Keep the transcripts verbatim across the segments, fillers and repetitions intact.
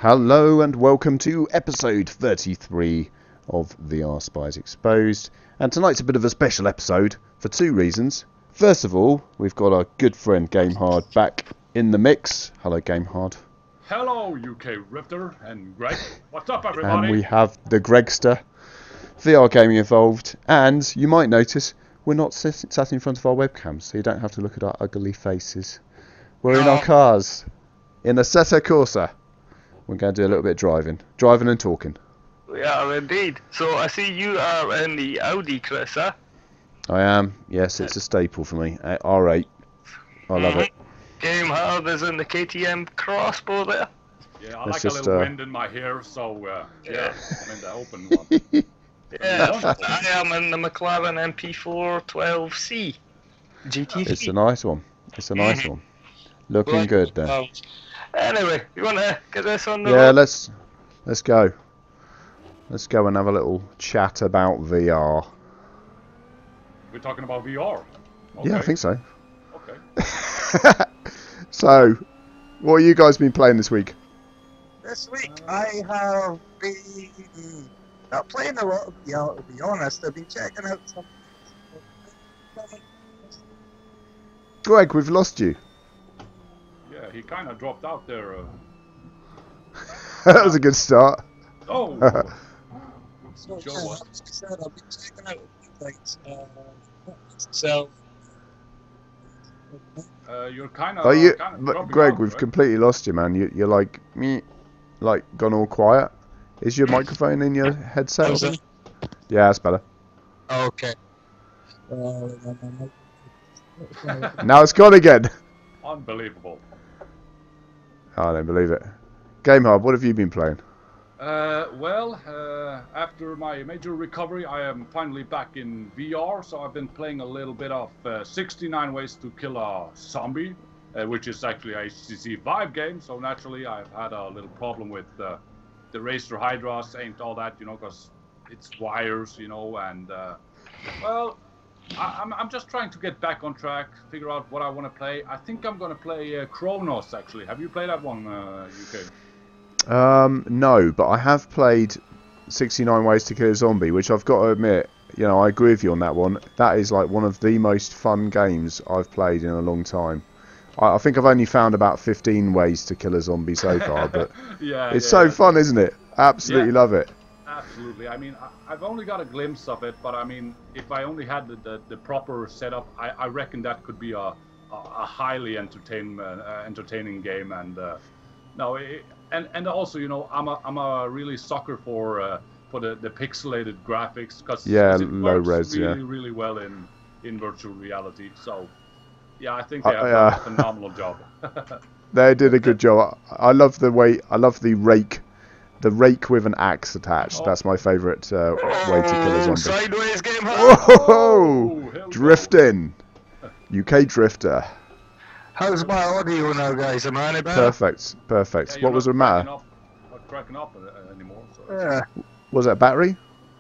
Hello and welcome to episode thirty-three of V R Spies Exposed. And tonight's a bit of a special episode for two reasons. First of all, we've got our good friend Gamehard back in the mix. Hello Gamehard. Hello U K Rifter and Greg. What's up everybody? And we have the Gregster, V R Gaming Evolved. And you might notice we're not sit- sat in front of our webcams, so you don't have to look at our ugly faces. We're in Oh. our cars, in a Setter Corsa. We're going to do a little bit of driving. Driving and talking. We are indeed. So I see you are in the Audi, Chris, huh? I am. Yes, it's a staple for me. Uh, R eight. I love it. Gamehard is in the K T M Crossbow there. Yeah, I Let's like just, a little uh, wind in my hair, so uh, yeah, Yeah. I'm in the open one. Yeah, Wonderful. I am in the McLaren M P four twelve C G T C. It's a nice one. It's a nice one. Looking Right. good then. Um, Anyway, you want to get this on the Yeah, road? let's let's go. Let's go and have a little chat about V R. We're talking about V R. Okay. Yeah, I think so. Okay. So, what have you guys been playing this week? This week I have been not playing a lot of V R, to be honest. I've been checking out some. Greg, we've lost you. Yeah, he kind of dropped out there. Uh... That was a good start. Oh. So, Joe, yeah, what? as I said, I've been checking out a few things. Uh, so, uh, you're kind of. Oh, you, kind of but Greg, we've completely lost you, man. You, you're like me, like gone all quiet. Is your microphone in your headset? Is it? Yeah, that's better. okay. Uh, Now it's gone again. Unbelievable. I don't believe it. Gamehard, what have you been playing? Uh, well, uh, after my major recovery, I am finally back in V R, so I've been playing a little bit of uh, sixty-nine Ways to Kill a Zombie, uh, which is actually a H T C Vive game, so naturally I've had a little problem with uh, the Racer Hydras and all that, you know, because it's wires, you know, and, uh, well, I, I'm, I'm just trying to get back on track, figure out what I want to play. I think I'm going to play uh, Chronos, actually. Have you played that one, uh, U K? Um, no, but I have played sixty-nine Ways to Kill a Zombie, which I've got to admit, you know, I agree with you on that one. That is like one of the most fun games I've played in a long time. I, I think I've only found about fifteen ways to kill a zombie so far, but Yeah, it's yeah, so yeah. fun, isn't it? Absolutely Yeah. love it. Absolutely. I mean, I, I've only got a glimpse of it, but I mean, if I only had the, the, the proper setup, I, I reckon that could be a, a, a highly entertain, uh, entertaining game. And uh, no, it, and and also, you know, I'm a I'm a really sucker for uh, for the, the pixelated graphics because Yeah, it low works res, really yeah. really well in in virtual reality. So yeah, I think they Uh, have yeah. done a phenomenal job. They did a good job. I I love the way, I love the rake, the rake with an axe attached. Oh. That's my favourite uh, way to kill a Oh, zombie. sideways, Gamehard. Whoa! Oh, hell no. Drifting! U K Drifter. How's my audio now, guys? Am I any better? Perfect, perfect. Yeah, you're What was not the matter? cracking up- Not cracking up uh, anymore. So. yeah. Was it battery?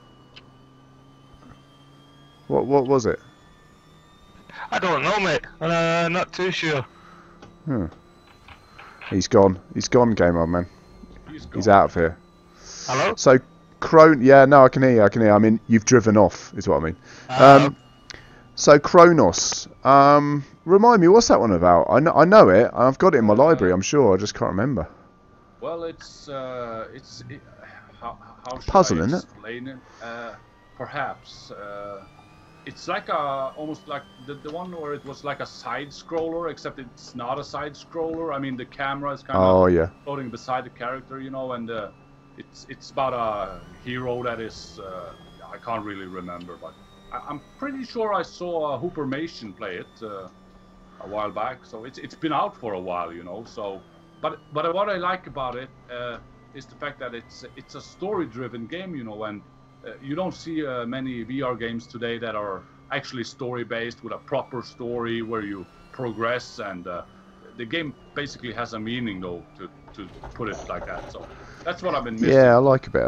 What what was it? I don't know, mate. Uh, not too sure. Hmm. He's gone. He's gone, Gamer man. He's, He's gone. out of here. Hello? So, Cron. Yeah, no, I can hear you. I can hear. You. I mean, you've driven off, is what I mean. Uh, Um. So Chronos. Um. Remind me, what's that one about? I know. I know it. I've got it in my library. I'm sure. I just can't remember. Well, it's uh, it's it, how how should Puzzle, I isn't it? explain it? Uh, perhaps uh, it's like a almost like the the one where it was like a side scroller, except it's not a side scroller. I mean, the camera is kind Oh of yeah. floating beside the character, you know, and uh, it's it's about a hero that is uh, I can't really remember, but I, I'm pretty sure I saw uh, Hooper Mation play it uh, a while back. So it's it's been out for a while, you know. So, but but what I like about it uh, is the fact that it's it's a story-driven game, you know, and uh, you don't see uh, many V R games today that are actually story-based with a proper story where you progress, and uh, the game basically has a meaning, though, to to put it like that. So that's what I've been missing. Yeah, I like a bit of that.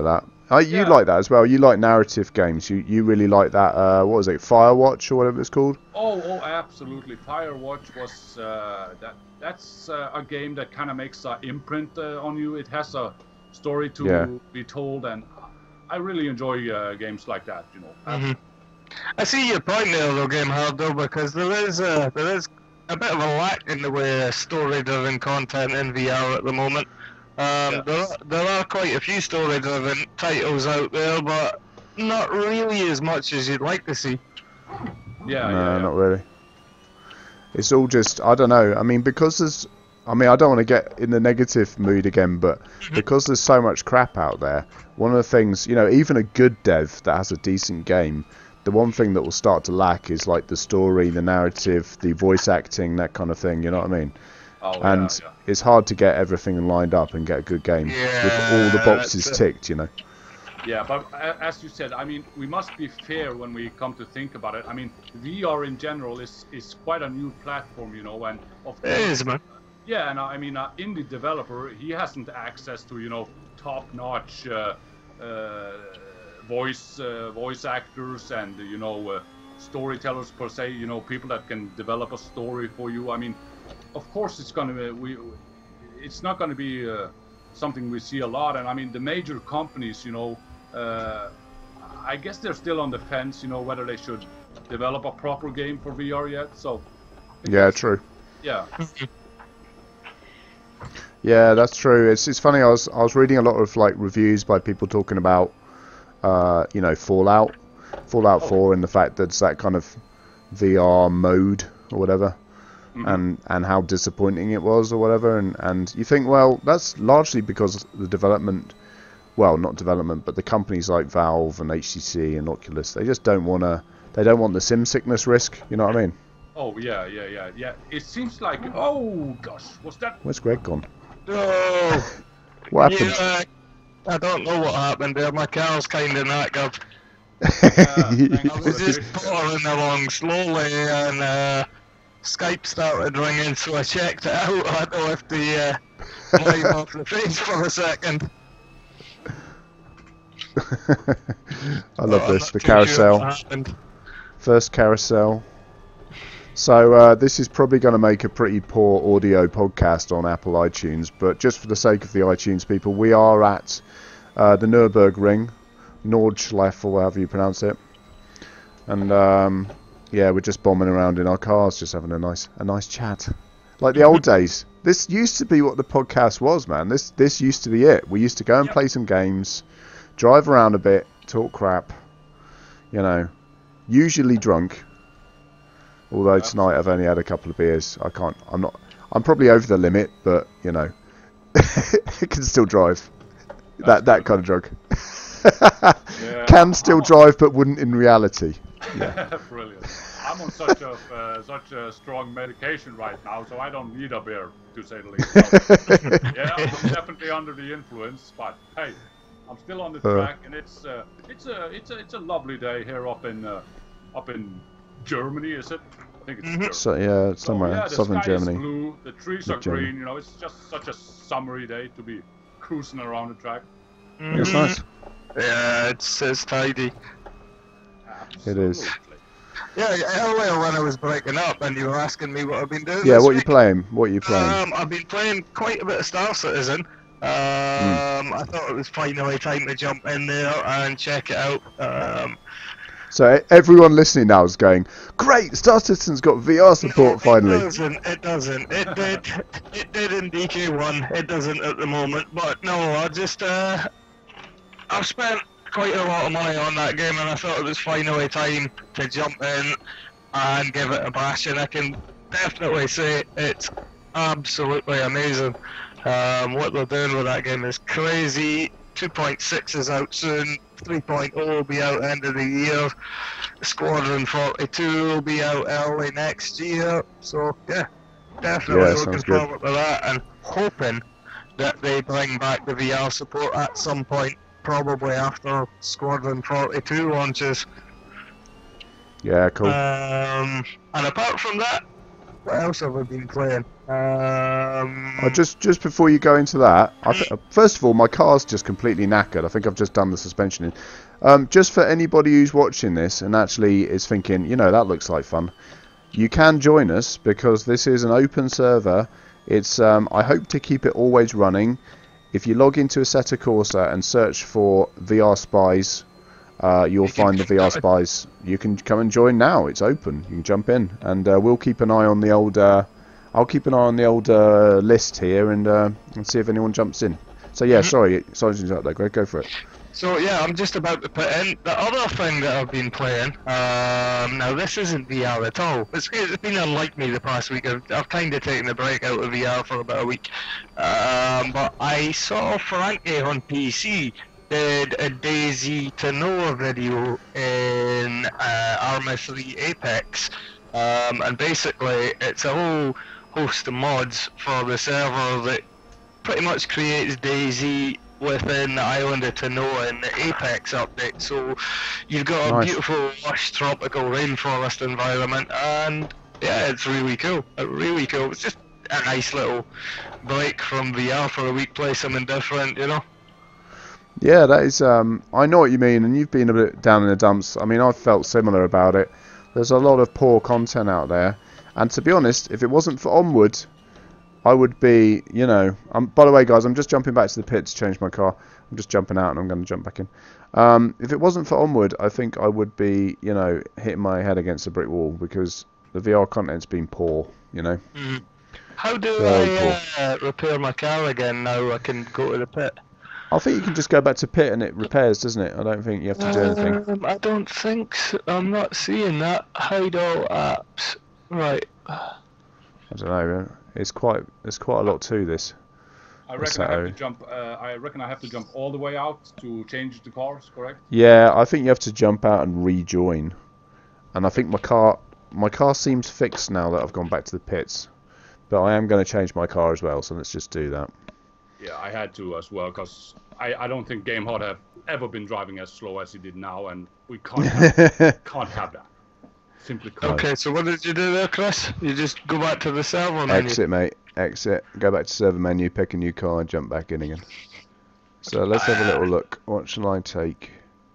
Oh, you Yeah. like that as well. You like narrative games. You you really like that. Uh, what was it? Firewatch or whatever it's called. Oh, oh, absolutely. Firewatch was uh, that. That's uh, a game that kind of makes an imprint uh, on you. It has a story to Yeah. be told, and I really enjoy uh, games like that. You know. hmm I see your point there, though, Game Hard, though, because there is a, there is a bit of a lack in the way of story-driven content in V R at the moment. Um, Yeah. there, are, there are quite a few story-driven titles out there, but not really as much as you'd like to see. Yeah, no, yeah, yeah. not really. It's all just, I don't know. I mean, because there's, I mean, I don't want to get in the negative mood again, but because there's so much crap out there, one of the things, you know, even a good dev that has a decent game, the one thing that will start to lack is like the story, the narrative, the voice acting, that kind of thing. You know what I mean? Oh, And yeah, yeah. it's hard to get everything lined up and get a good game with all the Yeah, boxes that's it. ticked. You know? Yeah, but a- as you said, I mean, we must be fair when we come to think about it. I mean, V R in general is is quite a new platform, you know, and of It is, man. yeah, and I mean, an indie developer, he hasn't access to, you know, top-notch uh, uh, voice uh, voice actors and, you know, uh, storytellers per se, you know, people that can develop a story for you. I mean, of course, it's gonna be, we, it's not gonna be uh, something we see a lot. And I mean, the major companies, you know, uh, I guess they're still on the fence, you know, whether they should develop a proper game for V R yet. So, Yeah, true. yeah. Yeah, that's true. It's it's funny. I was I was reading a lot of like reviews by people talking about, uh, you know, Fallout, Fallout Oh. four, and the fact that it's that kind of V R mode or whatever, Mhm. and and how disappointing it was or whatever. And and you think, well, that's largely because the development, well, not development, but the companies like Valve and H T C and Oculus, they just don't want to. They don't want the sim sickness risk. You know what I mean? Oh yeah, yeah, yeah, yeah. It seems like, oh gosh, was that? Where's Greg gone? No! What happened? Yeah, I don't know what happened there. My car's kind of knackered. thanks I for was the just fix. pottering along slowly, and uh, Skype started ringing, so I checked it out. I had to lift the uh, line off the page for a second. I love Oh, I'm this. not The too sure carousel. what happened. First carousel. So uh, this is probably going to make a pretty poor audio podcast on Apple iTunes, but just for the sake of the iTunes people, we are at uh, the Nürburgring, Nordschleife, or however you pronounce it, and um, yeah, we're just bombing around in our cars, just having a nice a nice chat, like the old days. This used to be what the podcast was, man. This this used to be it. We used to go and Yep. play some games, drive around a bit, talk crap, you know, usually drunk. Although tonight I've only had a couple of beers. I can't. I'm not. I'm probably over the limit, but you know, I can still drive. That that kind of drug. Yeah. Can still drive, but wouldn't in reality. Yeah. Brilliant. I'm on such a uh, such a strong medication right now, so I don't need a beer, to say the least. So, yeah, I'm definitely under the influence, but hey, I'm still on the Uh. track, and it's uh, it's a it's a it's a lovely day here up in uh, up in Germany, is it? I think it's Mhm. Germany. So yeah, So, somewhere yeah, the southern sky is Germany. blue, the trees Mid are Germany. green. You know, it's just such a summery day to be cruising around the track. It's Mhm. nice. Yeah, it's, it's tidy. It is. Absolutely. Yeah, earlier when I was breaking up and you were asking me what I've been doing Yeah, this what you week, playing? What you playing? Um, I've been playing quite a bit of Star Citizen. Um, I thought it was finally time to jump in there and check it out. Um, So e- everyone listening now is going, great! Star Citizen's got V R support no, finally. It doesn't. It doesn't. It did. It did in D K one. It doesn't at the moment. But no, I just uh, I've spent quite a lot of money on that game, and I thought it was finally time to jump in and give it a bash. And I can definitely say it's absolutely amazing. Um, what they're doing with that game is crazy. two point six is out soon. three point oh will be out end of the year. Squadron forty-two will be out early next year. So yeah, definitely Yeah, looking sounds good. forward to that, and hoping that they bring back the V R support at some point, probably after Squadron forty-two launches. Yeah, cool. Um, and apart from that, what else have I been playing? Um, I just just before you go into that, I th first of all, my car's just completely knackered. I think I've just done the suspension in. Um, just for anybody who's watching this and actually is thinking, you know, that looks like fun, you can join us because this is an open server. It's um, I hope to keep it always running. If you log into Assetto Corsa and search for V R Spies, uh, you'll find the V R Spies. You can come and join now. It's open. You can jump in, and uh, we'll keep an eye on the old. Uh, I'll keep an eye on the old uh, list here and uh, and see if anyone jumps in. So yeah, sorry, sorry to interrupt there. Greg, go for it. So yeah, I'm just about to put in the other thing that I've been playing. Um, now this isn't V R at all. It's, it's been unlike me the past week. I've, I've kind of taken a break out of V R for about a week. Um, but I saw Frankie on P C did a DayZ to Noah video in uh, Arma three Apex, um, and basically it's a whole host of mods for the server that pretty much creates DayZ within the island of Tanoa in the Apex update. So you've got a Nice. beautiful lush tropical rainforest environment, and yeah, it's really cool. It's really cool. It's just a nice little break from V R for a week, play something different, you know. Yeah, that is. Um, I know what you mean, and you've been a bit down in the dumps. I mean, I've felt similar about it. There's a lot of poor content out there, and to be honest, if it wasn't for Onward, I would be, you know. Um, by the way, guys, I'm just jumping back to the pit to change my car. I'm just jumping out, and I'm going to jump back in. Um, if it wasn't for Onward, I think I would be, you know, hitting my head against a brick wall because the V R content's been poor, you know. Mm. How do Very I uh, repair my car again now I can go to the pit? I think you can just go back to pit and it repairs, doesn't it? I don't think you have to do anything. Um, I don't think so. I'm not seeing that. Hide all apps. Right. I don't know. It's quite. There's quite a lot to this. I reckon I have to So- jump. Uh, I reckon I have to jump all the way out to change the cars. Correct? Yeah, I think you have to jump out and rejoin. And I think my car, my car seems fixed now that I've gone back to the pits. But I am going to change my car as well, so let's just do that. Yeah, I had to as well because I, I don't think GameHot have ever been driving as slow as he did now, and we can't have, can't have that. Simply can't. Okay, so what did you do there, Chris? You just go back to the server menu. Exit, mate. Exit. Go back to server menu, pick a new car, and jump back in again. So let's have a little look. What shall I take?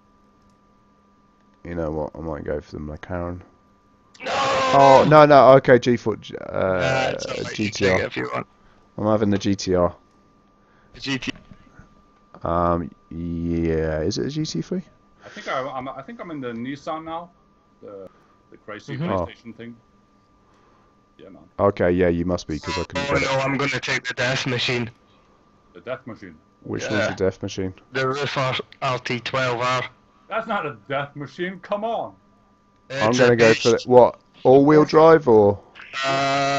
You know what? I might go for the McLaren. No! Oh no, no. Okay, G four, uh, Uh, it's alright, you can take it G T R. if you want. I'm having the G T R. G T. Um, yeah. Is it a G T three? I think I, I'm. I think I'm in the Nissan now. The the crazy Mhm. PlayStation thing. Yeah, man. Okay, yeah, you must be because I Oh couldn't get no, it. I'm gonna take the death machine. The Death Machine. Which Yeah. one's the death machine? The Ruffer R T twelve R. That's not a Death Machine. Come on. I'm It's gonna a go for the, beast. what? All-wheel drive or? Um,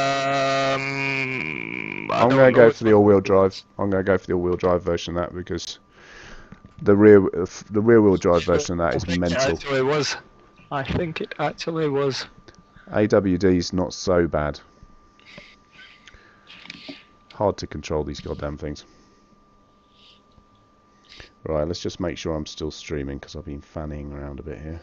I I'm don't gonna know. go for the all-wheel drive. I'm gonna go for the all-wheel drive version of that because the rear the rear-wheel drive version of that is I think mental. It actually was. I think it actually was. A W D's not so bad. Hard to control these goddamn things. Right, let's just make sure I'm still streaming because I've been fanning around a bit here.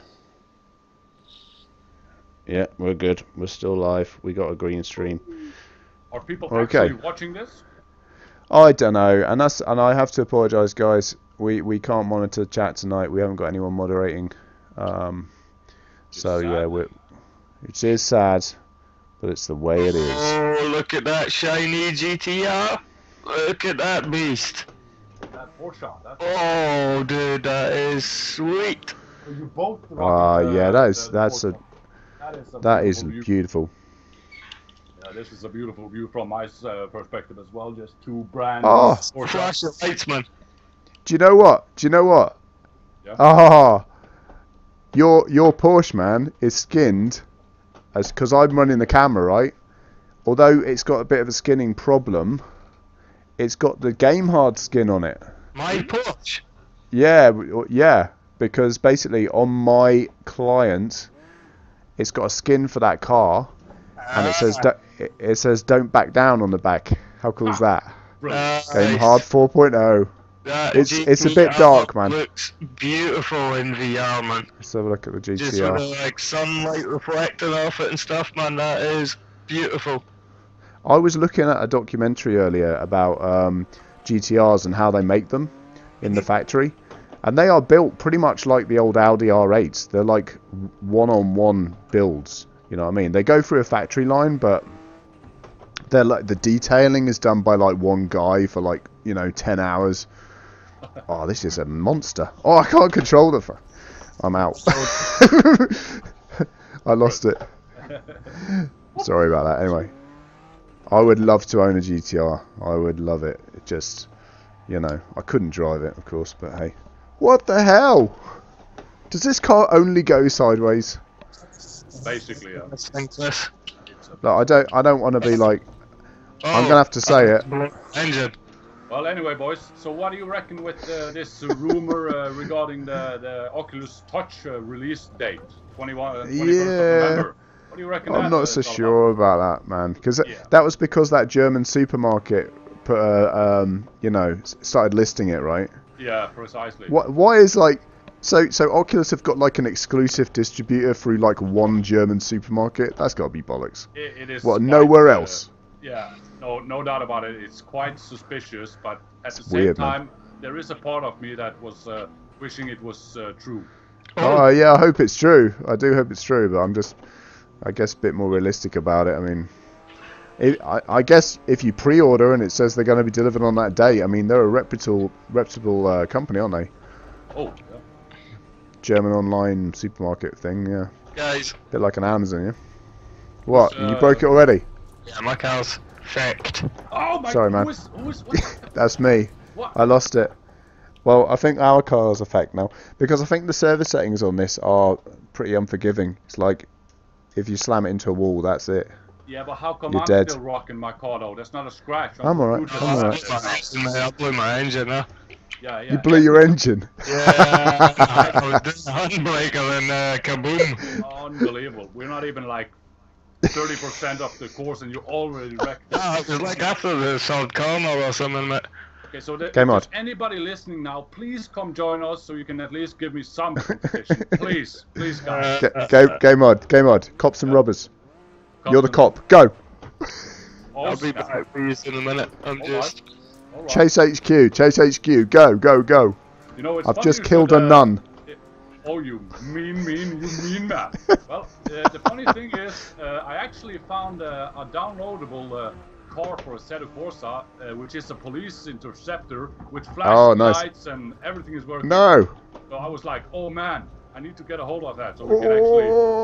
Yeah, we're good. We're still live. We got a green stream. Are people Okay. actually watching this? I don't know, and that's and I have to apologise, guys. We we can't monitor chat tonight. We haven't got anyone moderating. Um, so sad. yeah, we it is sad, but it's the way it is. Oh, look at that shiny G T R. Look at that beast. That Porsche. That's Oh, dude, that is sweet. you both. Ah, rocking the- yeah, that is the that's a Porsche. That is a that is beautiful view. beautiful. Yeah, this is a beautiful view from my uh, perspective as well. Just two brand Oh. Porsche. Flash your lights, man. Do you know what? Do you know what? Yeah. Ah, your your Porsche, man, is skinned as because I'm running the camera, right? Although it's got a bit of a skinning problem, it's got the game hard skin on it. My Porsche. Yeah, w- yeah, because basically on my client, it's got a skin for that car, and it says Ah, do- it, it says don't back down on the back. How cool is that? Brilliant. Game nice. hard four point oh. That It's- it's a bit G T R dark, man. Looks beautiful in V R, man. Let's have a look at the Just G T R. with the like sunlight reflecting off it and stuff, man. That is beautiful. I was looking at a documentary earlier about um, G T Rs and how they make them in the factory, and they are built pretty much like the old Audi R eights. They're like one-on-one builds. You know what I mean? They go through a factory line, but they're like the detailing is done by like one guy for like you know ten hours. Oh, this is a monster. Oh, I can't control the. I'm out. I lost it. Sorry about that. Anyway, I would love to own a G T R. I would love it. It just, you know, I couldn't drive it, of course, but hey. What the hell? Does this car only go sideways? Basically, yeah. That's thankless. Like, I don't. I don't want to be like. Oh, I'm gonna have to say it. Engine. Well, anyway, boys. So, what do you reckon with uh, this uh, rumor uh, regarding the the Oculus Touch uh, release date, twenty-one, uh, twenty-first Yeah. of November? What do you reckon? I'm that, not uh, so is all sure about that, man. Because Yeah. that was because that German supermarket put a, um, you know, s- started listing it, right? about? Yeah, precisely. What? Why is like so? So Oculus have got like an exclusive distributor through like one German supermarket. That's got to be bollocks. It, it is. Well, quite, nowhere uh, else. Yeah, no, no doubt about it. It's quite suspicious, but at the It's same weird, man. time, there is a part of me that was uh, wishing it was uh, true. Oh yeah, I hope it's true. I do hope it's true, but I'm just, I guess, a bit more realistic about it. I mean, it, I, I guess if you pre-order and it says they're going to be delivered on that day, I mean, they're a reputable, reputable uh, company, aren't they? Oh, yeah. German online supermarket thing, yeah. Guys, Bit like an Amazon, yeah. What? Uh, you broke it already? yeah, my car's fecked. Oh my! Sorry, man. Who is, who is, what? That's me. What? I lost it. Well, I think our car's a fact now because I think the service settings on this are pretty unforgiving. It's like if you slam it into a wall, that's it. Yeah, but how come You're I'm dead. still rocking my car though? That's not a scratch. I'm alright, Bluetooth. I'm I alright. blew my engine, mate. I blew my engine, huh? Yeah, yeah. You blew your engine. Yeah, I was doing a handbraker and uh, kaboom. Unbelievable. We're not even like thirty percent of the course, and you already wrecked. Ah, it was like after the South Corner or something, mate. Okay, so the, if Game on. there's anybody listening now, please come join us so you can at least give me some competition. Please, please, guys. Uh, Ga- Game, game mod, game mod. Cops and robbers. You're the Come cop. Go. on. I'll be Awesome. back for you in a minute. I'm All just. right. All right. Chase H Q. Chase H Q. Go, go, go. You know, it's I've funny just you killed said, a uh, nun. Oh, you mean, mean, you mean man. Well, uh, the funny thing is, uh, I actually found uh, a downloadable uh, car for Assetto Corsa, uh, which is a police interceptor with flashing Oh, nice. lights and everything is working. No. So I was like, oh man, I need to get a hold of that so we can actually.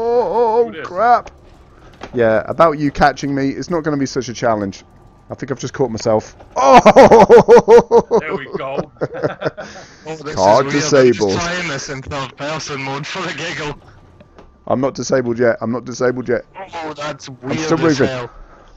Oh, do this. crap. Yeah, about you catching me, it's not going to be such a challenge. I think I've just caught myself. Oh! There we go. Oh, this Car is weird. disabled. I'm just trying this in third person mode for the giggle. I'm not disabled yet. I'm not disabled yet. Oh, that's weird still as moving. hell.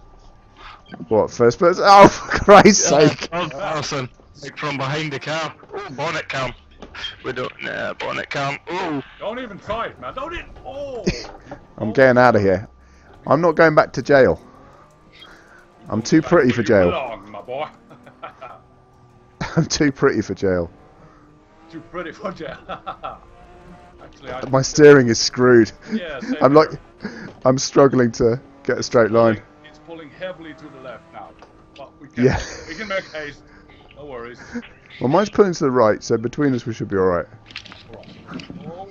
What, first person? Oh, for Christ's Yeah, sake. third person, like from behind the car. Oh, bonnet cam. We don't. Nah, bonnet cam. Oh, Don't even try it, man. Don't even. Oh. I'm getting out of here. I'm not going back to jail. I'm too pretty for You jail. belong, my boy. I'm too pretty for jail. Too pretty for jail. Actually, I. My steering is screwed. Yeah, same I'm like, here. I'm struggling to get a straight line. It's pulling heavily to the left now. But we can, Yeah. we can make haste. No worries. Well, mine's pulling to the right, so between us we should be alright. Oh,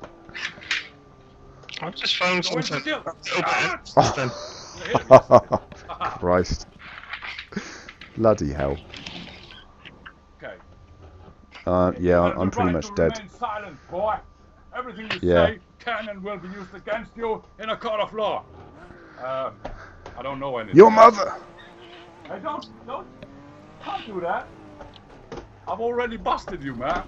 I just found go into something. jail. a little bit Ah, interesting. hit him. Christ. Bloody hell. Okay. Uh, yeah, You have I'm the pretty right much to dead. remain silent, boy. Everything you Yeah. say can and will be used against you in a court of law. Uh, I don't know anything. Your mother! Hey, don't, don't, can't do that. I've already busted you, man.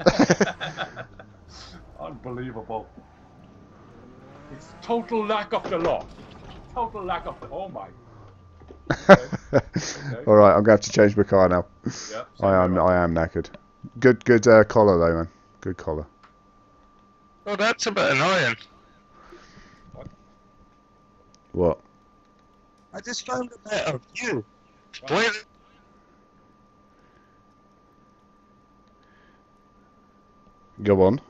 Unbelievable. It's total lack of the law. Total lack of the. Oh my. Alright, I'm going to have to change my car now. Yeah. I am I am knackered. Good good uh, collar though, man. Good collar. Oh, that's a bit annoying. What? I just found a better view. Wait, Go on.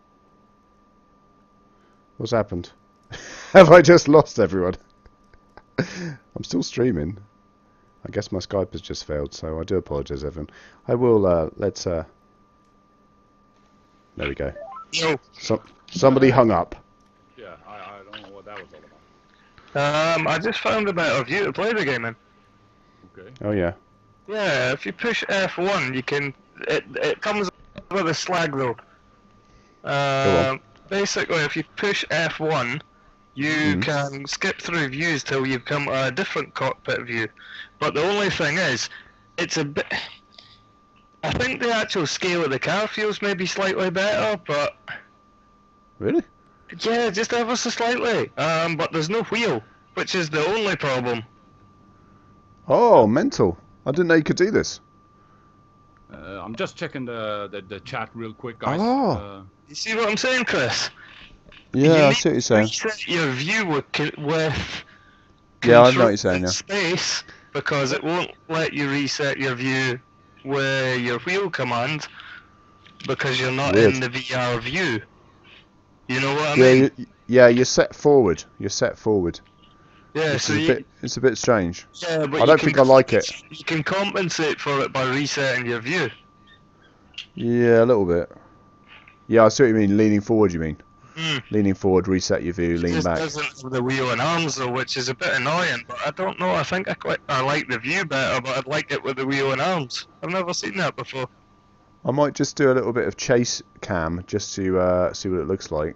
What's happened? Have I just lost everyone? I'm still streaming. I guess my Skype has just failed, so I do apologise, everyone. I will, uh, let's, uh... There we go. Yo. So, somebody hung up. Yeah, I, I don't know what that was all about. Um, I just found a better view to play the game in. Okay. Oh, yeah. Yeah, if you push F one, you can. It it comes with a slag though. Um, basically, if you push F one, you Mhm. can skip through views till you come to a different cockpit view. But the only thing is, it's a bit. I think the actual scale of the car feels maybe slightly better, but Really? yeah, just ever so slightly. Um, but there's no wheel, which is the only problem. Oh, mental. I didn't know you could do this. Uh, I'm just checking the, the the chat real quick, guys. Oh. Uh, You see what I'm saying, Chris? Yeah, You I need see what you're to saying. reset your view with, co- with Yeah, I know what you're control saying, and yeah. space, because it won't let you reset your view with your wheel command because you're not Weird. in the V R view. You know what I Yeah, mean? you, yeah, you're set forward. You're set forward. yeah, This so is a you, bit, it's a bit strange. yeah, but I you don't can think I like it. You can compensate for it by resetting your view. Yeah, a little bit. Yeah, I see what you mean. Leaning forward, you mean? Mm. Leaning forward, reset your view, It lean just back. doesn't have the wheel and arms though, which is a bit annoying. But I don't know. I think I quite I like the view better, but I'd like it with the wheel and arms. I've never seen that before. I might just do a little bit of chase cam just to uh, see what it looks like.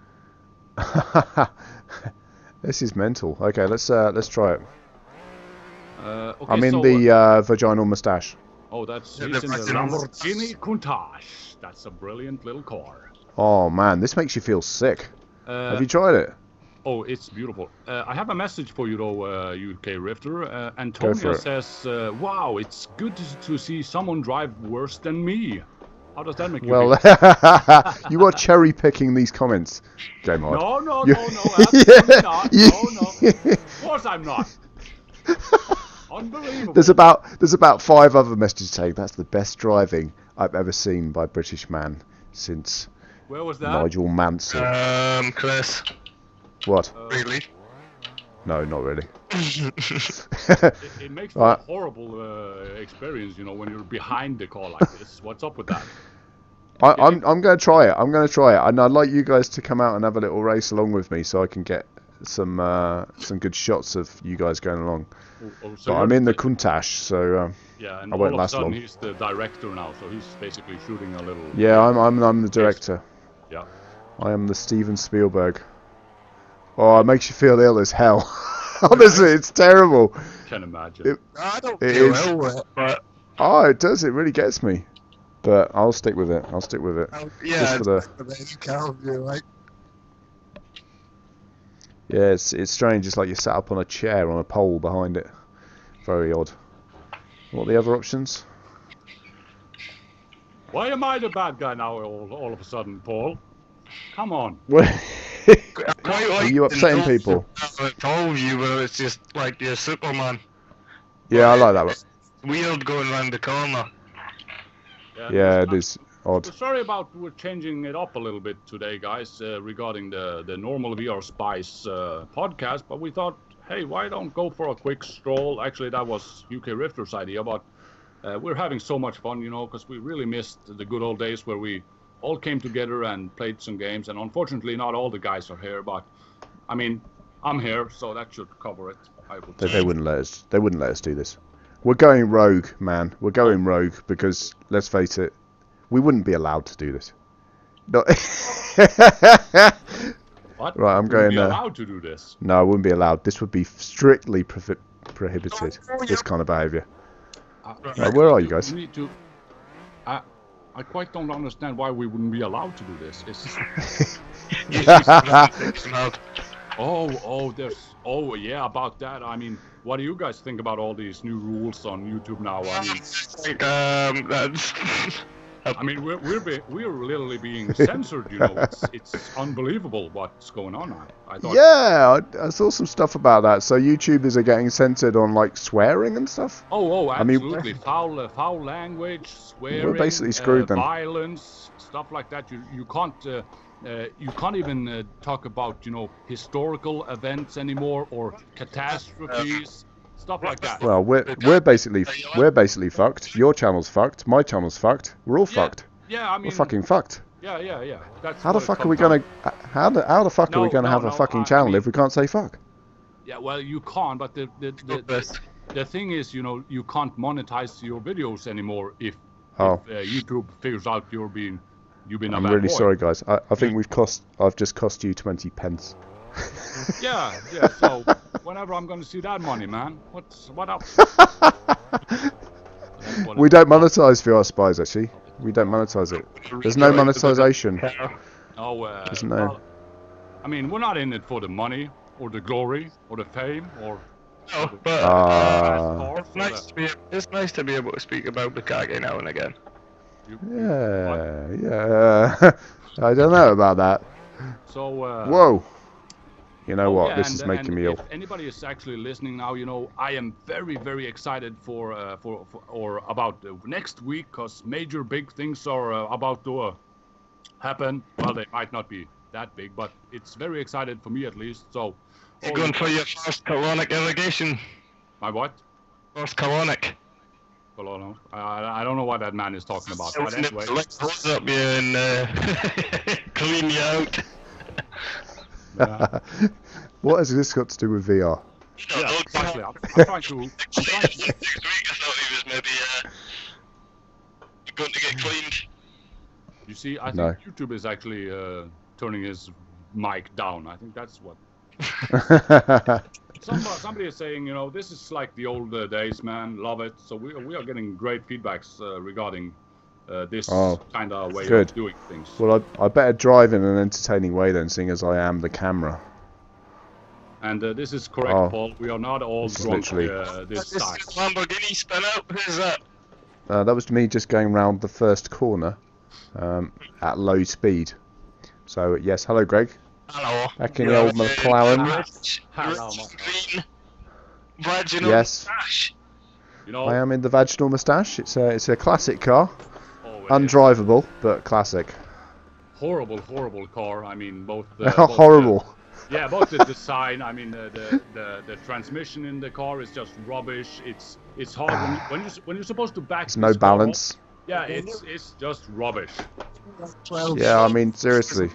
This is mental. Okay, let's uh, let's try it. uh, okay, I'm in so, the uh, vaginal moustache. Oh, that's Yeah, he's the in the vaginal- Lamborghini Countach. That's a brilliant little car. Oh man, this makes you feel sick. Uh, Have you tried it? Oh, it's beautiful. Uh, I have a message for you though, uh, U K Rifter. Uh, for Antonia it. says, uh, "Wow, it's good to, to see someone drive worse than me." How does that make you Well, feel? you are cherry picking these comments, Game Hard. No, no, You- no, no, absolutely Yeah, not. you- No, no. Of course I'm not. Unbelievable. There's about there's about five other messages saying that's the best driving I've ever seen by a British man since Where was that? Nigel Mansell. Um, Chris, What? Uh, really? No, not really. it, it makes for Right. a horrible uh, experience, you know, when you're behind the car like this. What's up with that? I, I'm I'm going to try it. I'm going to try it, and I'd like you guys to come out and have a little race along with me, so I can get some uh, some good shots of you guys going along. Oh, oh, so But I'm you're in the the- Countach, so um, Yeah, and I all won't of a last sudden long. he's the director now, so he's basically shooting a little. yeah, I'm I'm I'm the director. Yeah. I am the Steven Spielberg. Oh, it makes you feel ill as hell. Honestly, it's terrible. Can imagine. It- I don't It feel is- ill with it, but Oh, it does. It really gets me. But I'll stick with it. I'll stick with it. Oh, yeah, Just for the for the car view, right? yeah, it's it's strange. It's like you're sat up on a chair on a pole behind it. Very odd. What are the other options? Why am I the bad guy now all, all of a sudden, Paul? Come on. What? I quite like you the upsetting no- people? the whole view where it's just like you're Superman. Yeah, I like that one. Weird going round the corner. Yeah, it I'm is odd. sorry about we're changing it up a little bit today, guys, uh, regarding the, the normal V R Spice uh, podcast, but we thought, hey, why don't go for a quick stroll? Actually, that was U K Rifter's idea, but uh, we're having so much fun, you know, because we really missed the good old days where we all came together and played some games, and unfortunately not all the guys are here, but I mean, I'm here, so that should cover it, I would They, say. they wouldn't let us. They wouldn't let us do this. We're going rogue, man. We're going rogue because let's face it, we wouldn't be allowed to do this. No. What? Right, I'm Wouldn't going, be uh, allowed to do this. No, it wouldn't be allowed. This would be strictly prohi- prohibited. Oh, This yeah. kind of behaviour. Uh, Right, where are you guys? We need to. I, I quite don't understand why we wouldn't be allowed to do this. It's, You just think about- oh, oh, there's. Oh, yeah, about that. I mean, what do you guys think about all these new rules on YouTube now? I mean, like, um, that's I mean, we're we're be, we're literally being censored. You know, it's it's unbelievable what's going on now. I thought. Yeah, I, I saw some stuff about that. So YouTubers are getting censored on like swearing and stuff. Oh, oh, I mean, absolutely. foul, uh, foul language, swearing, basically screwed uh, then. violence, stuff like that. You you can't uh, Uh, you can't even uh, talk about, you know, historical events anymore or catastrophes, stuff like that. Well, we're we're basically we're basically fucked. Your channel's fucked. My channel's fucked. We're all Yeah, fucked. Yeah, I mean, We're fucking fucked. yeah, yeah, yeah. That's How the what it fuck are comes we down gonna? How the how the fuck are we No, gonna no, have a no, fucking I- I channel mean- if we can't say fuck? Yeah, well, you can't, but the the, the, the, the thing is, you know, you can't monetize your videos anymore if, Oh. if uh, YouTube figures out you're being, you've been a I'm bad really boy. sorry, guys. I, I think we've cost. I've just cost you twenty pence. Yeah, yeah, so whenever I'm going to see that money, man, what's, what up? We don't monetize V R Spies, actually. We don't monetize it. There's no monetization. Oh, uh, There's no- well, I mean, we're not in it for the money or the glory or the fame or... No, but Ah. it's nice to be it's nice to be able to speak about Bukake now and again. You, Yeah, yeah. I don't know about that. So, uh... Whoa. You know Oh, what? yeah, This and- is making and me ill. If anybody is actually listening now, you know, I am very, very excited for, uh, for, for or about uh, next week, because major big things are uh, about to uh, happen. Well, they might not be that big, but it's very excited for me at least. So, You're oh, going for your first colonic irrigation. my what? First colonic. Well, I don't know. I, I don't know what that man is talking about. But anyway, Let's hose up you and uh, clean you out. yeah. What has this got to do with V R? Yeah, exactly. I'm, I'm trying to. I'm trying Next to week I thought he was maybe uh, going to get cleaned. you see, I think No. YouTube is actually uh, turning his mic down. I think that's what. Somebody, somebody is saying, you know, this is like the old uh, days, man. Love it. So we, we are getting great feedbacks uh, regarding uh, this Oh, kind of way good. of doing things. Well, I, I better drive in an entertaining way then, seeing as I am the camera. And uh, this is correct, Oh. Paul. We are not all This is drunk literally- uh, this This time. is Lamborghini spin out. Who's that? Uh, that was me just going round the first corner um, at low speed. So, yes, hello, Greg. Hello. Back in the old McLaren. Rich, Hello, rich Mark. green, vaginal Yes. moustache. You know, I am in the Vaginal Moustache. It's a, it's a classic car. oh, it is Undrivable, but classic. horrible, horrible car. I mean, both. Uh, both Horrible. The, yeah, both the design. I mean, the, the the the transmission in the car is just rubbish. It's it's hard when you, when you when you're supposed to back. There's no this car up, balance. Yeah, it's it's just rubbish. twelve Yeah, I mean, seriously.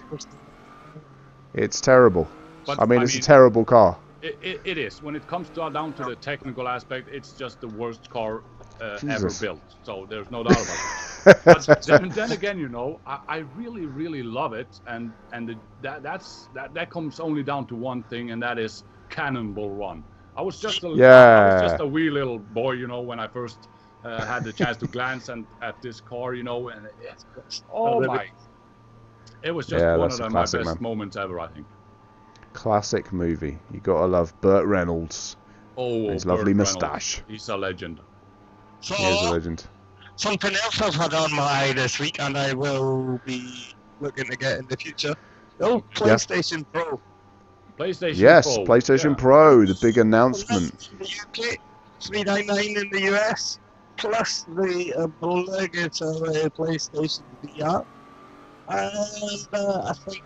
It's terrible. But I mean, I it's mean, a terrible car. It, it, it is. When it comes to, down to the technical aspect, it's just the worst car uh, ever Jesus. built. So there's no doubt about it. But then, then again, you know, I, I really, really love it, and and the, that that's that that comes only down to one thing, and that is Cannonball Run. I was just a, I Yeah. was just a wee little boy, you know, when I first uh, had the chance to glance and, at this car, you know, and it, oh my, it was just Yeah, one that's of a the, my classic, best man. moments ever, I think. Classic movie. You gotta love Burt Reynolds. Oh, His Burt lovely Reynolds. moustache. He's a legend. So, He is a legend. something else I've had on my eye this week, and I will be looking to get in the future. Oh, PlayStation Pro. PlayStation Yes, Pro. PlayStation yeah. Pro, the big announcement. In the U K, three ninety-nine in the U S, plus the obligatory PlayStation V R. And uh, I think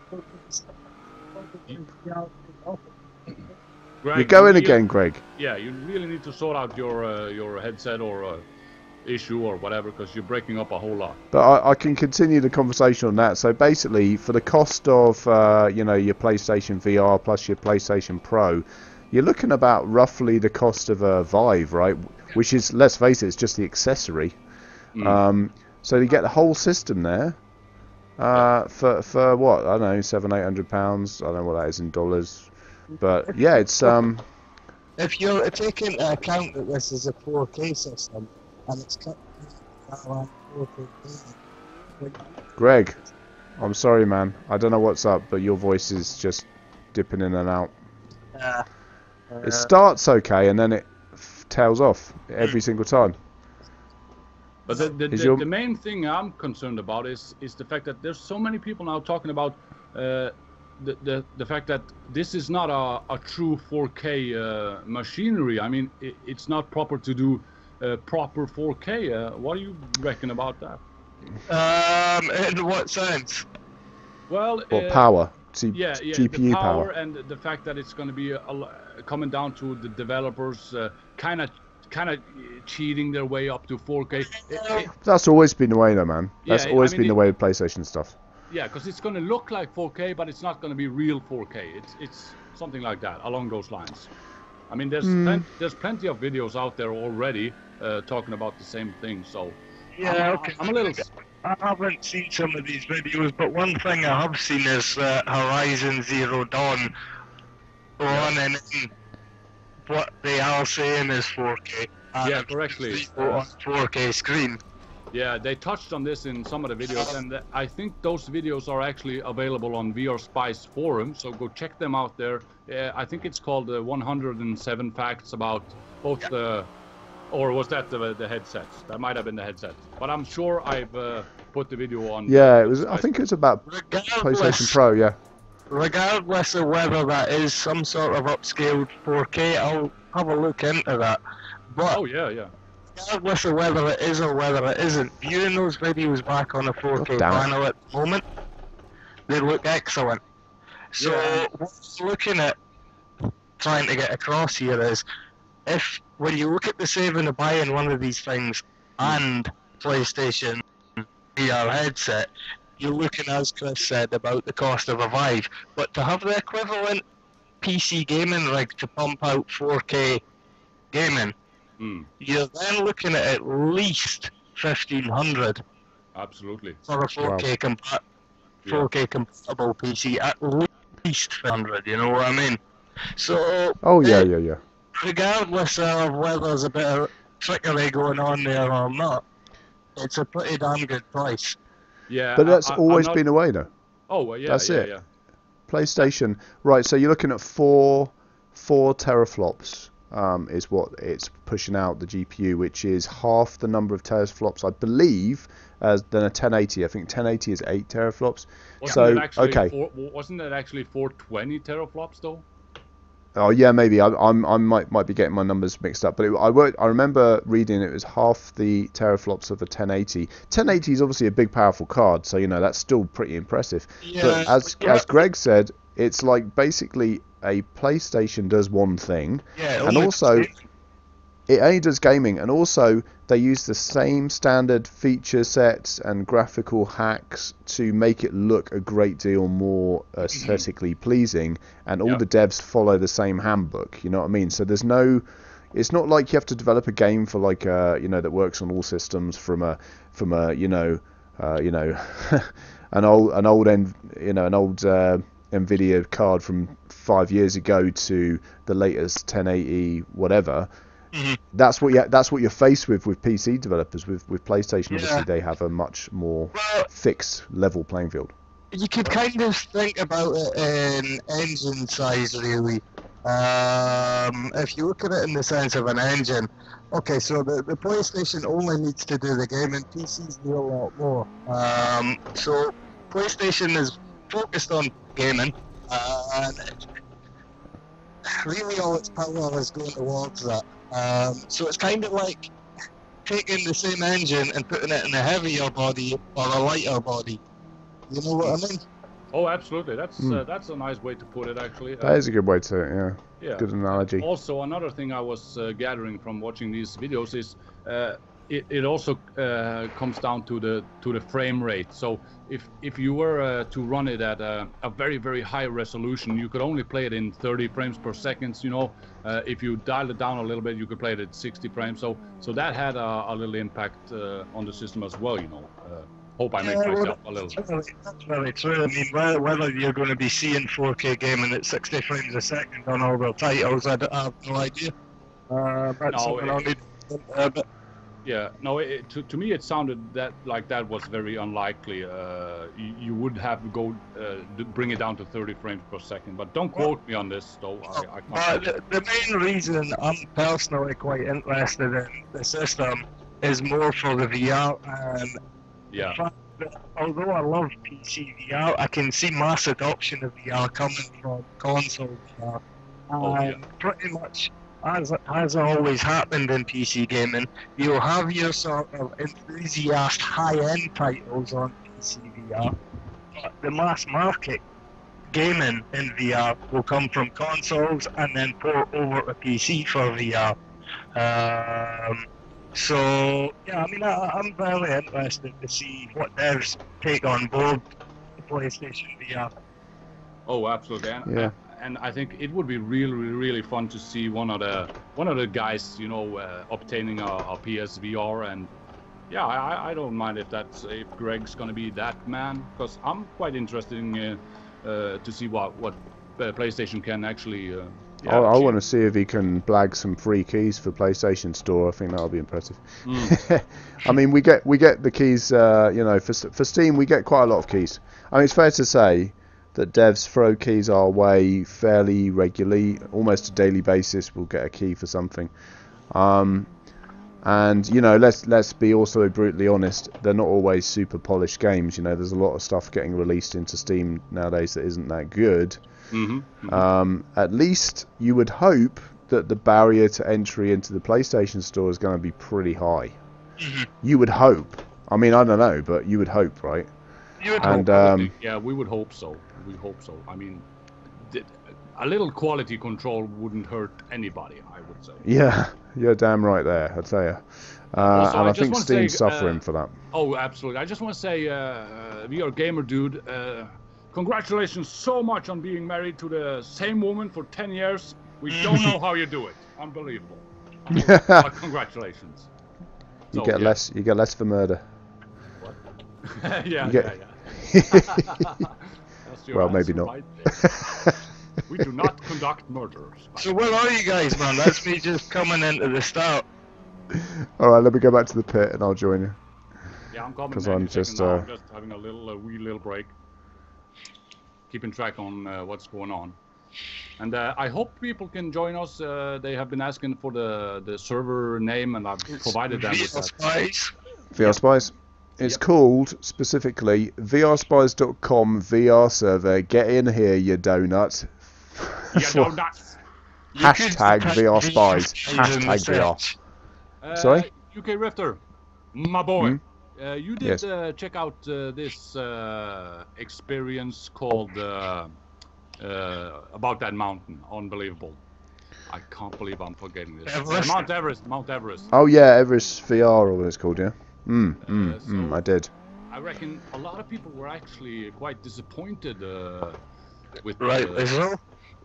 Greg, You're going you- again, Greg. Yeah, you really need to sort out your uh, your headset or uh, issue or whatever, because you're breaking up a whole lot. But I, I can continue the conversation on that. So basically, for the cost of uh, you know your PlayStation V R plus your PlayStation Pro, you're looking about roughly the cost of a Vive, right? Which is, let's face it, it's just the accessory. Mm. Um, so you get the whole system there uh, for for what, I don't know, seven, eight hundred pounds. I don't know what that is in dollars, but yeah, it's um. If you're taking into account that this is a four K system and it's cut around four K, Greg, I'm sorry, man. I don't know what's up, but your voice is just dipping in and out. uh, It starts okay, and then it f- tails off every single time. But the, the, Is the, your- the main thing I'm concerned about is is the fact that there's so many people now talking about uh, the, the the fact that this is not a, a true four K uh, machinery. I mean, it, it's not proper to do uh, proper four K. Uh, what do you reckon about that? Um, in what sense? Well, Or uh, power? C yeah, yeah, G P U the power. power and the fact that it's going to be a, a, coming down to the developers kind of kind of cheating their way up to four K. It, it, That's always been the way, though, man. That's Yeah, always I mean, been the it- way with PlayStation stuff. yeah, because it's going to look like four K, but it's not going to be real four K. It's it's something like that, along those lines. I mean, there's Hmm. plen- there's plenty of videos out there already uh, talking about the same thing. So Yeah, I'm, okay. I'm a little. I haven't seen some of these videos, but one thing I have seen is uh, Horizon Zero Dawn running in what they are saying is four K. and Yeah, correctly. Zero on four K screen. Yeah, they touched on this in some of the videos, and I think those videos are actually available on V R Spice forum. So go check them out there. Uh, I think it's called uh, one hundred seven facts about both the, or was that the the headsets? That might have been the headset. But I'm sure I've uh, put the video on. Yeah, it was. I Spice think it was about Regardless, PlayStation Pro. Yeah. regardless of whether that is some sort of upscaled four K, I'll have a look into that. But Oh yeah, yeah. regardless of whether it is or whether it isn't, viewing those videos back on a four K Oh, damn it. panel at the moment, they look excellent. So Yeah. what I'm looking at trying to get across here is, if when you look at the saving of buying one of these things and PlayStation V R headset, you're looking, as Chris said, about the cost of a Vive, but to have the equivalent P C gaming rig to pump out four K gaming, Mm, you're then looking at at least fifteen hundred absolutely. for a four K compa- Yeah. four K compatible P C, at least fifteen hundred, you know what I mean? So, Oh yeah, eh, yeah, yeah. regardless of whether there's a bit of trickery going on there or not, it's a pretty damn good price. Yeah. But I- that's I- I'm always not- been the way, though. Oh well, yeah, that's yeah, it. yeah. PlayStation, right? So you're looking at four, four teraflops. Um, is what it's pushing out the G P U, which is half the number of teraflops, I believe, as than a ten eighty. I think ten eighty is eight teraflops. Wasn't So, it actually okay. Four, wasn't it actually four twenty teraflops though? Oh yeah, maybe I, I'm I might might be getting my numbers mixed up, but it, I won't, I remember reading it was half the teraflops of a ten eighty. ten eighty is obviously a big, powerful card, so you know that's still pretty impressive. But as yeah, as Greg said, it's like basically a PlayStation does one thing, yeah, and only- also it only does gaming, and also they use the same standard feature sets and graphical hacks to make it look a great deal more aesthetically pleasing, and all Yeah. the devs follow the same handbook, you know what I mean? So there's no, it's not like you have to develop a game for like a, you know, that works on all systems from a from a you know uh, you know an old an old en, you know an old uh, Nvidia card from five years ago to the latest ten eighty whatever. Mhm. That's what you that's what you're faced with with P C developers. With with PlayStation, obviously Yeah. they have a much more Well, fixed level playing field. you could kind of think about it in engine size, really. Um, if you look at it in the sense of an engine, okay, so the, the PlayStation only needs to do the gaming, P Cs do a lot more. Um, so PlayStation is focused on gaming, uh, and really all its power is going towards that. Um, so it's kind of like taking the same engine and putting it in a heavier body or a lighter body. You know what I mean? Oh, absolutely. That's Hmm. uh, that's a nice way to put it, actually. Uh, That is a good way to, yeah, yeah. good analogy. Also, another thing I was uh, gathering from watching these videos is uh, it, it also uh, comes down to the to the frame rate. So if if you were uh, to run it at a, a very very high resolution, you could only play it in thirty frames per second. You know, uh, if you dial it down a little bit, you could play it at sixty frames. So so that had a, a little impact uh, on the system as well. You know. Uh, hope I make Yeah, well, myself a little. That's really, that's really true. I mean, whether, whether you're going to be seeing four K gaming at sixty frames a second on all their titles, I, d- I have no idea. Uh, that's No, something it- I'll need to think about, but Yeah, no. It, to to me, it sounded that like that was very unlikely. Uh, you, you would have to go uh, d- bring it down to thirty frames per second. But don't quote me on this, though. I, I But can't. the, the main reason I'm personally quite interested in the system is more for the V R, and Yeah, the fact that although I love P C V R, I can see mass adoption of V R coming from console V R. Oh, yeah. And pretty much, as has always happened in P C gaming, you'll have your sort of enthusiast high-end titles on P C V R, but the mass market gaming in V R will come from consoles and then port over to P C for V R. Um, so yeah, I mean, I, I'm very interested to see what devs take on board the PlayStation V R. Oh, absolutely. And, Yeah. and I think it would be really, really, really fun to see one of the one of the guys, you know, uh, obtaining a, a P S V R. And yeah, I, I don't mind if that's if Greg's gonna be that man, because I'm quite interested in uh, uh, to see what what uh, PlayStation can actually. Uh, yeah, I, I achieve. want to see if he can blag some free keys for PlayStation Store. I think that'll be impressive. Mm. I mean, we get we get the keys. Uh, you know, for for Steam, we get quite a lot of keys. I mean, it's fair to say that devs throw keys our way fairly regularly, almost a daily basis. We'll get a key for something. Um, and you know, let's let's be also brutally honest. They're not always super polished games. You know, there's a lot of stuff getting released into Steam nowadays that isn't that good. Mm-hmm. Mm-hmm. Um, at least you would hope that the barrier to entry into the PlayStation Store is going to be pretty high. Mhm. You would hope. I mean, I don't know, but you would hope, right? You would And hope. um, yeah, we would hope so. We hope so. I mean, th- a little quality control wouldn't hurt anybody, I would say. yeah, you're damn right there, I tell you. Uh, Also, and I I, just think wanna say, Steam's suffering uh, for that. Oh, absolutely. I just want to say, uh, uh, V R Gamer Dude, uh, congratulations so much on being married to the same woman for ten years. We don't know how you do it. Unbelievable. But congratulations. You So, get yeah. less. You get less for murder. yeah, You yeah, get- yeah. That's your Well, maybe answer not. right there. We do not conduct murders. So where are you guys, man? That's me just coming into the start. All right, let me go back to the pit, and I'll join you. Yeah, I'm coming. 'Cause any I'm second just, now. uh, I'm just having a little, a wee little break, keeping track on uh, what's going on. And uh, I hope people can join us. Uh, they have been asking for the the server name, and I've provided them with V R that. Spies. V R Spies. It's Yep. called specifically V R spies dot com V R server. Get in here, you donut. Yeah, For- no, nuts. You could Hashtag type V R Spies. V R in the Hashtag V R. search. Uh, Sorry? U K Rifter, my boy. Hmm? Uh, you did Yes. uh, check out uh, this uh, experience called uh, uh, about that mountain. Unbelievable. I can't believe I'm forgetting this. Uh, Everest? Mount Everest. Mount Everest. Oh yeah, Everest V R or what it's called, yeah. Mm, mm, Uh, mm, so- I did. I reckon a lot of people were actually quite disappointed uh, with Right, uh, as well.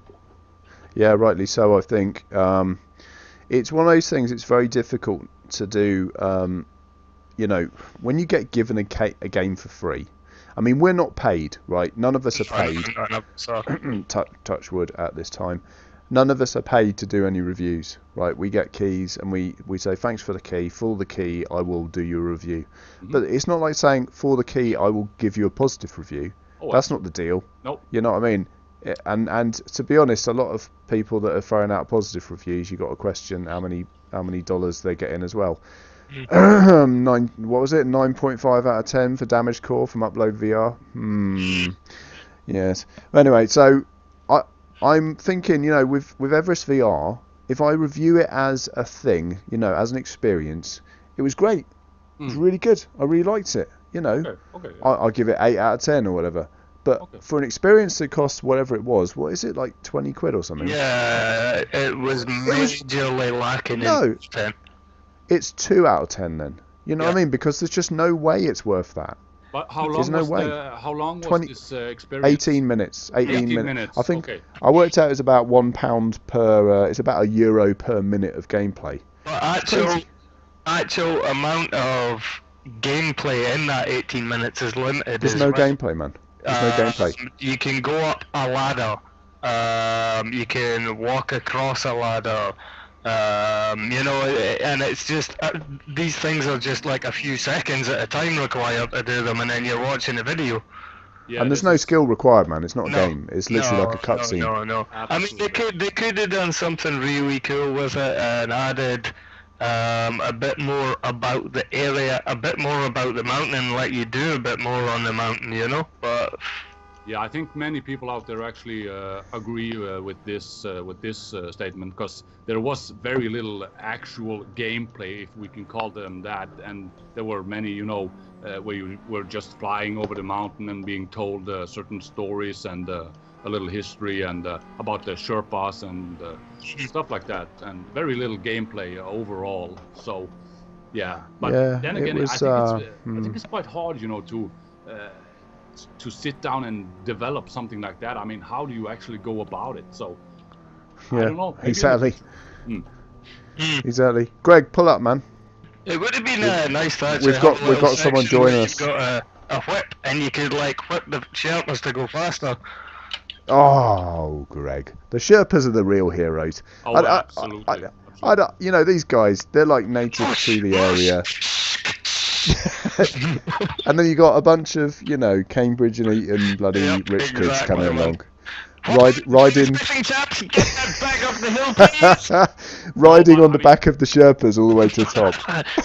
Yeah, rightly so. I think um, it's one of those things. It's very difficult to do. Um, you know, when you get given a, ca- a game for free. I mean, we're not paid, right? None of us are paid. So, touch, touch wood at this time. None of us are paid to do any reviews, right? We get keys and we, we say thanks for the key. For the key, I will do your review. Mhm. But it's not like saying for the key, I will give you a positive review. Oh, That's not the deal. Nope. You know what I mean? It- And and to be honest, a lot of people that are throwing out positive reviews, you got to question how many how many dollars they get in as well. Nine, what was it? Nine point five out of ten for Damage Core from Upload V R. Hmm. Yes. Anyway, so I I'm thinking, you know, with with Everest V R, if I review it as a thing, you know, as an experience, it was great. It was Mm. really good. I really liked it. You know, Okay. Okay. I, I'll give it eight out of ten or whatever. But Okay. for an experience that costs whatever it was, what is it, like twenty quid or something? yeah, it was was- majorly lacking No. in ten. It's two out of ten then. You know what I Yeah. mean? Because there's just no way it's worth that. But how There's long no was way. the how long was twenty this uh, experience? eighteen minutes. eighteen, eighteen minutes. minutes. I think Okay. I worked out it's about one pound per. Uh, it's about a euro per minute of gameplay. But actual, Crazy. actual amount of gameplay in that eighteen minutes is limited. There's as no well. gameplay, man. There's no Um, gameplay. You can go up a ladder. Um, you can walk across a ladder. Um, you know, and it's just uh, these things are just like a few seconds at a time required to do them, and then you're watching a video. Yeah, and there's this no is- skill required, man. It's not a No, game. It's literally no, like a cutscene. No, no, no. I mean, they Absolutely. could they could have done something really cool with it and added um, a bit more about the area, a bit more about the mountain, and let you do a bit more on the mountain, you know. But Yeah, I think many people out there actually uh, agree uh, with this uh, with this uh, statement, because there was very little actual gameplay, if we can call them that, and there were many, you know, uh, where you were just flying over the mountain and being told uh, certain stories and uh, a little history and uh, about the Sherpas and uh, stuff like that, and very little gameplay overall. So, yeah, but Yeah, then it again, was, I think uh, it's uh, I hmm. think it's quite hard, you know, to. Uh, to sit down and develop something like that. I mean, how do you actually go about it? So, I Yeah, don't know. maybe in the exactly. future. Mm. Hmm. Exactly. Greg, pull up, man. It would have been uh, nice to actually we've got- have a we've little got someone section where joining you've us. got a, a whip and you could like whip the Sherpas to go faster. Oh, Greg, the Sherpas are the real heroes. Oh, I- I- absolutely. I, I, don't, you know, these guys, they're like native to the area. And then you got a bunch of, you know, Cambridge and Eton bloody Yep, rich kids exactly, coming man. along. Ride, riding, Spiffing chaps, get that bag off the hill, please. riding Oh, on the I mean- back of the Sherpas all the way to the top.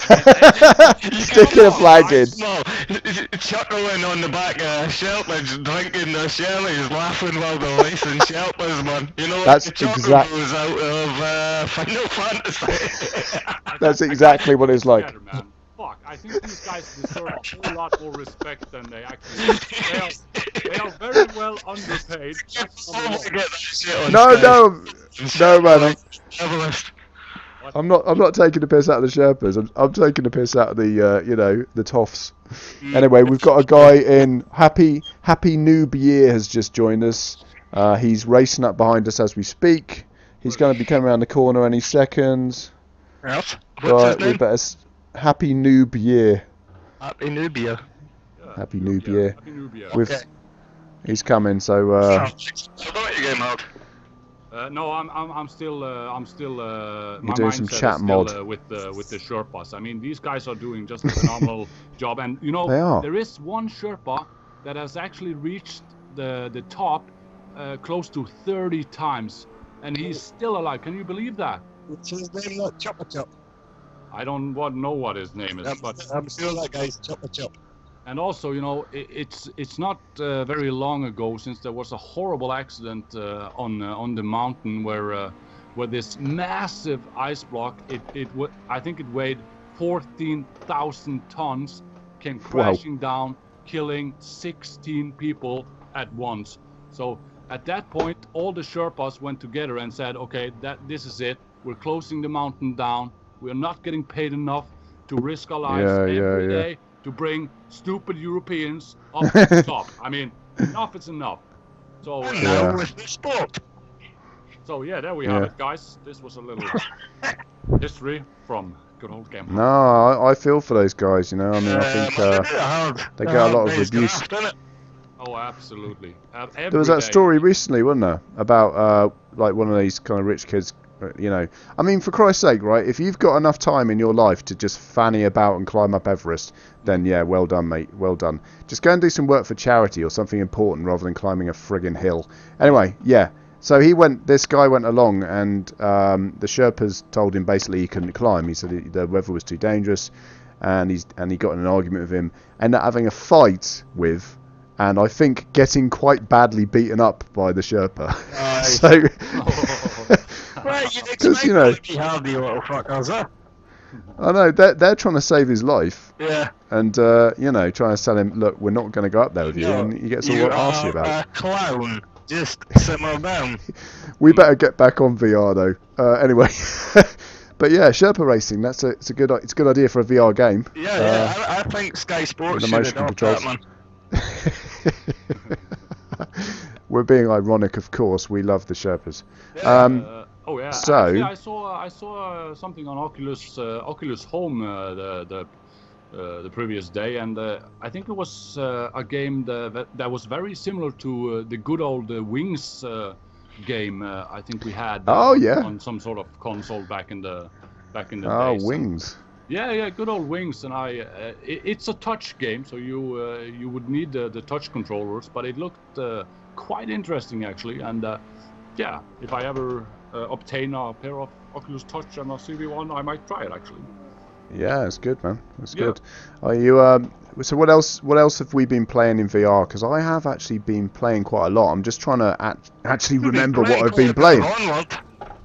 You Sticking a can- flag in. No, chuckling on the back of Sherpas, drinking their Shirleys, laughing while they're racing Sherpas, man. You know, That's like the exact- chocobos out of uh, Final Fantasy. That's exactly what it's like. Together, man. Fuck, I think these guys deserve a whole lot more respect than they actually. They are, they are very well underpaid. That's number Oh, one. get that shit on No, Skype. no, no, man. I'm, Everest. I'm not. I'm not taking the piss out of the Sherpas. I'm, I'm taking the piss out of the, uh, you know, the toffs. Anyway, we've got a guy in Happy Happy Noob Year has just joined us. Uh, he's racing up behind us as we speak. He's going to be coming around the corner any second. Yes. What's Right, his we name? better. S- Happy Noob Year. Happy Nubia. Yeah, Happy Nubia, Nubia. Happy Nubia. With, Okay. he's coming. So uh, So don't you game out. Uh, no, I'm, I'm, I'm still, uh, I'm still. Uh, my doing some mindset chat is still, mod. Uh, with the with the Sherpas. I mean, these guys are doing just a phenomenal job, and you know, They are. there is one Sherpa that has actually reached the the top uh, close to thirty times, and he's still alive. Can you believe that? What's his name? Not Chopper Chop. I don't want know what his name is, I'm, but I'm sure that guy's Chopper Chop. and also, you know, it, it's it's not uh, very long ago since there was a horrible accident uh, on uh, on the mountain where uh, where this massive ice block, it it w- I think it weighed fourteen thousand tons, came crashing down, killing sixteen people at once. So at that point, all the Sherpas went together and said, okay, that this is it. We're closing the mountain down. We're not getting paid enough to risk our lives Yeah, yeah, every yeah. day to bring stupid Europeans up to the top. I mean, enough is enough. So, uh, And Yeah. now with the sport. so yeah, there we have Yeah. it, guys. This was a little history from good old game. no, I, I feel for those guys. You know, I mean, I Um, think uh, hard, they get a hard lot of day's abuse. graft, innit? Oh, absolutely. Uh, there was every that day. story recently, wasn't there, about uh, like one of these kind of rich kids. uh, You know, I mean, for Christ's sake, right? If you've got enough time in your life to just fanny about and climb up Everest, then yeah, well done, mate. Well done. Just go and do some work for charity or something important rather than climbing a friggin' hill. Anyway, yeah. So he went. This guy went along, and um, the Sherpas told him basically he couldn't climb. He said he, the weather was too dangerous, and he's and he got in an argument with him, ended up having a fight with. And I think getting quite badly beaten up by the Sherpa. Nice. so, Right, you'd 'Cause, expect you know- to be hard, you little fuckers, huh? I know they're they're trying to save his life, Yeah. and uh, you know, trying to tell him, look, we're not going to go up there with you, No, and he gets all you arsy are about it. a clown. Just simmer down. We better get back on V R though. Uh, anyway, but yeah, Sherpa racing. That's a it's a good it's a good idea for a V R game. Yeah, Uh, yeah. I, I think Sky Sports the should motion adopt controls. that, man. We're being ironic, of course. We love the Sherpas. Yeah, Um, uh, oh yeah. so- Actually, I saw I saw uh, something on Oculus uh, Oculus Home uh, the the uh, the previous day, and uh, I think it was uh, a game that that was very similar to uh, the good old uh, Wings uh, game. Uh, I think we had. Uh, Oh, yeah. On some sort of console back in the back in the Oh, days. wings. Yeah, yeah, good old Wings, and I. Uh, it, it's a touch game, so you uh, you would need the, the touch controllers, but it looked uh, quite interesting actually, and uh, yeah, if I ever uh, obtain a pair of Oculus Touch and a C V one, I might try it actually. Yeah, it's good, man. It's Yeah. good. Are you? Um, so what else? What else have we been playing in V R? Because I have actually been playing quite a lot. I'm just trying to act, actually remember what I've been playing. Onward.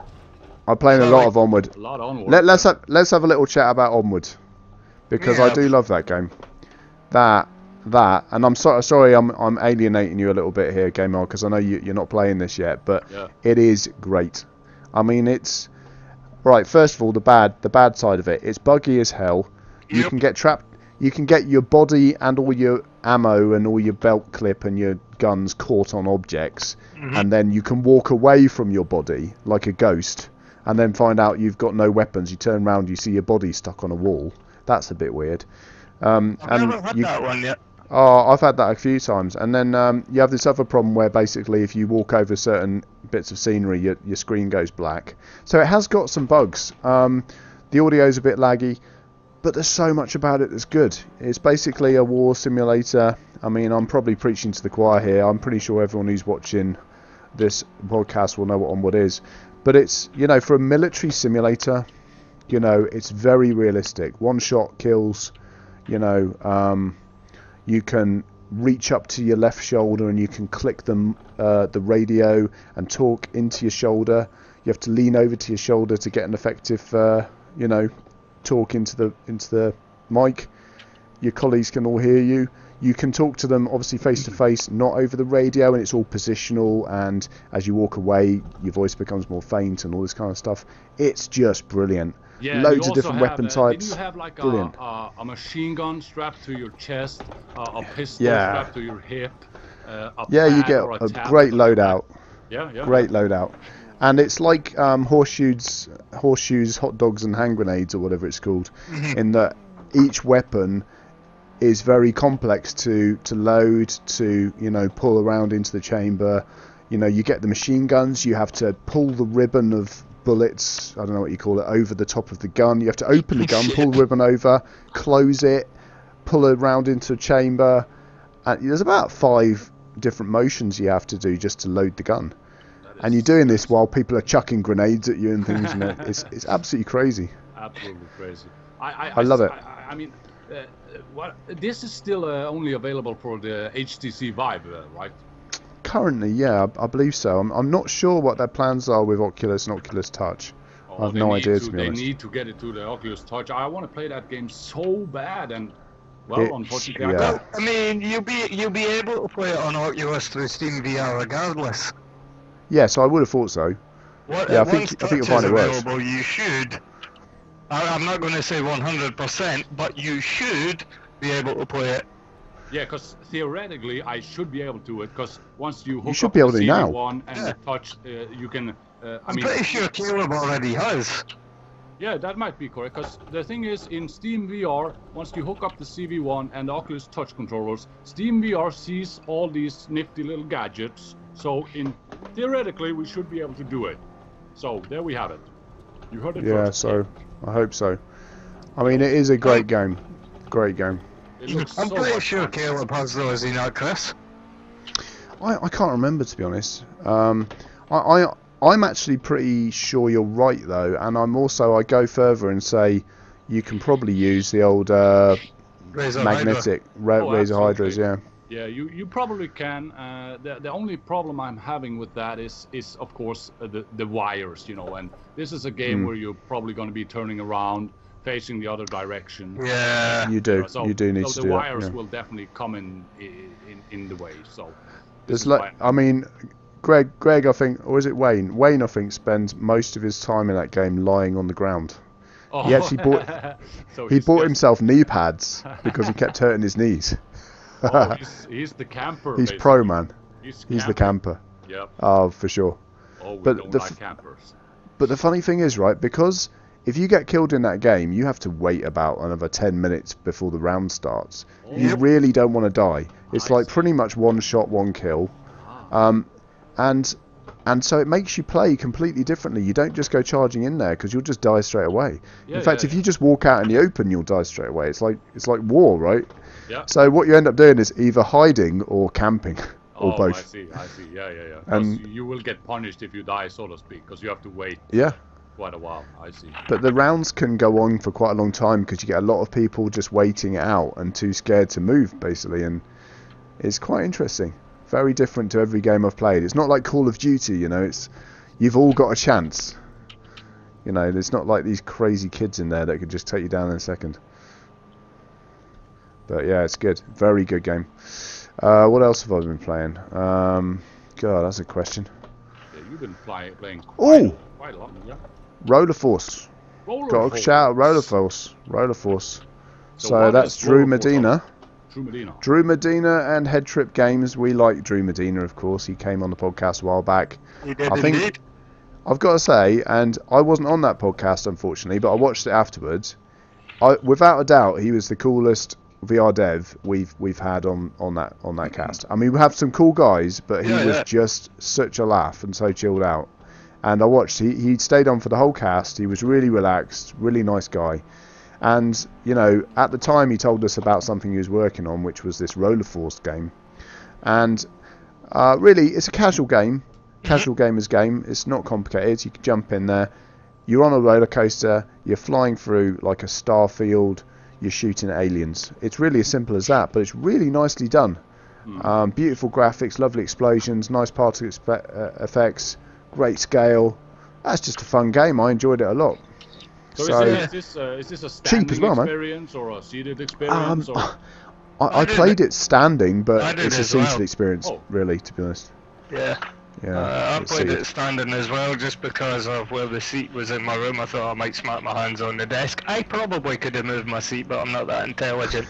I'm playing a Sorry. lot of Onward. A lot onward. Let, let's have, let's have a little chat about Onward, because I Yeah. do love that game. That that, and I'm sorry, sorry, I'm I'm alienating you a little bit here, Gamer, because I know you, you're not playing this yet, but Yeah. it is great. I mean, it's right. First of all, the bad the bad side of it, it's buggy as hell. You Yep. can get trapped. You can get your body and all your ammo and all your belt clip and your guns caught on objects, Mhm. and then you can walk away from your body like a ghost, and then find out you've got no weapons. You turn around, you see your body stuck on a wall. That's a bit weird. Um, I've and never had you, that one yet. oh, I've had that a few times. And then um, you have this other problem where basically if you walk over certain bits of scenery, your, your screen goes black. So it has got some bugs. Um, the audio's a bit laggy, but there's so much about it that's good. It's basically a war simulator. I mean, I'm probably preaching to the choir here. I'm pretty sure everyone who's watching this podcast will know what Onward is. But it's, you know, for a military simulator, you know, it's very realistic. One shot kills, you know, um, you can reach up to your left shoulder and you can click them, uh, the radio and talk into your shoulder. You have to lean over to your shoulder to get an effective, uh, you know, talk into the into the mic. Your colleagues can all hear you. You can talk to them obviously face to face, not over the radio, and it's all positional, and as you walk away your voice becomes more faint and all this kind of stuff. It's just brilliant. Yeah, you Loads of also different have, weapon uh, types. Did you have like a, Brilliant. a, a machine gun strapped to your chest, uh, a pistol Yeah. strapped to your hip, uh, a Yeah, you pad get or a, a tablet great on your back? loadout. Yeah, yeah. Great loadout. And it's like um, horseshoes, horseshoes, hot dogs and hand grenades or whatever it's called, in that each weapon is very complex to, to load, to, you know, pull around into the chamber. You know, you get the machine guns, you have to pull the ribbon of bullets, I don't know what you call it, over the top of the gun. You have to open the gun, pull the ribbon over, close it, pull it around into a chamber. And there's about five different motions you have to do just to load the gun. That And is you're doing this while people are chucking grenades at you and things, and it- it's it's absolutely crazy. absolutely crazy. I I, I love it. I, I mean, uh, uh, what this is still uh, only available for the H T C Vive, uh, right? Currently, yeah, I, I believe so. I'm I'm not sure what their plans are with Oculus and Oculus Touch. Oh, I have they no need idea, to, to be they honest. need to get it to the Oculus Touch. I want to play that game so bad, and well, It- unfortunately, yeah. I Well, can't. I mean, you'll be you'll be able to play it on Oculus through Steam V R regardless. Yes, I would have thought so. What, Yeah, I uh, think- once I think you'll Touch find is it works. available, you should. I, I'm not going to say one hundred percent, but you should be able to play it. Yeah, because theoretically, I should be able to it. Because once you hook should up be able the to C V now. one and Yeah. the Touch, uh, you can. Uh, I I'm mean, pretty sure Caleb already has. yeah, that might be correct. Because the thing is, in Steam V R, once you hook up the C V one and the Oculus Touch controllers, Steam V R sees all these nifty little gadgets. So, in theoretically, we should be able to do it. So there we have it. You heard it Yeah, first. so I hope so. I mean, it is a great game. Great game. It looks I'm so pretty much sure fun. Caleb has though, is he not, Chris? I, I can't remember, to be honest. Um, I, I I'm actually pretty sure you're right though, and I'm also I go further and say you can probably use the old uh, Razor Hydra. magnetic ra- Oh, razor hydras. Yeah. absolutely. Yeah, you, you probably can. Uh, the the only problem I'm having with that is is of course uh, the the wires, you know. And this is a game Hmm. where you're probably going to be turning around, facing the other direction. Yeah. You do. Uh, so, you do need so to the do wires that. Yeah. will definitely come in in in the way. So this There's is like, why- I mean, Greg, Greg, I think, or is it Wayne? Wayne, I think, spends most of his time in that game lying on the ground. oh. he actually bought- so He he's bought just- himself knee pads because he kept hurting his knees. Oh, he's, he's the camper. He's basically. pro, man. He's, He's the camper. camper. Yep. Oh, for sure. Oh, we But don't the like f- campers. But the funny thing is, right, because if you get killed in that game, you have to wait about another ten minutes before the round starts. You Yep. really don't want to die. It's I like see. pretty much one shot, one kill. Ah. Um, and and so it makes you play completely differently. You don't just go charging in there because you'll just die straight away. Yeah, in fact, yeah, if you just walk out in the open, you'll die straight away. It's like it's like war, right? Yeah. So what you end up doing is either hiding or camping, or Oh, both. I see, I see. Yeah, yeah, yeah. 'Cause And- you will get punished if you die, so to speak, because you have to wait. Yeah, quite a while. I see. But the rounds can go on for quite a long time because you get a lot of people just waiting it out and too scared to move, basically, and it's quite interesting. Very different to every game I've played. It's not like Call of Duty, you know. It's you've all got a chance. You know, there's not like these crazy kids in there that could just take you down in a second. But yeah, it's good. Very good game. Uh, what else have I been playing? Um, God, that's a question. Yeah, you've been fly, playing Oh! quite, quite a lot, yeah. Roller Force. Roller Got to Force. shout out Roller Force. Roller Force. So So, what that's is Drew Roller Force Medina. Drew Medina. Drew Medina and Head Trip Games. We like Drew Medina, of course. He came on the podcast a while back. He did I think- indeed. I've got to say, and I wasn't on that podcast, unfortunately, but I watched it afterwards. I, without a doubt, he was the coolest V R dev we've we've had on, on that on that cast. I mean, we have some cool guys, but he Yeah, was yeah. just such a laugh and so chilled out. And I watched. He he stayed on for the whole cast. He was really relaxed, really nice guy. And you know, at the time, he told us about something he was working on, which was this Roller Force game. And uh, really, it's a casual game. Casual gamer's game. It's not complicated. You can jump in there. You're on a roller coaster. You're flying through like a star field. You're shooting at aliens. It's really as simple as that, but it's really nicely done. Mm. Um, beautiful graphics, lovely explosions, nice particle expe- uh, effects, great scale. That's just a fun game. I enjoyed it a lot. So, So, is, this, is this uh, is this a standing as well, man. experience or a seated um, experience? or... I, I I did played it standing, but I did it's a as seated well. experience, Oh. really, to be honest. Yeah. Yeah, Uh, I it's played seated. it standing as well, just because of where the seat was in my room. I thought I might smack my hands on the desk. I probably could have moved my seat, but I'm not that intelligent.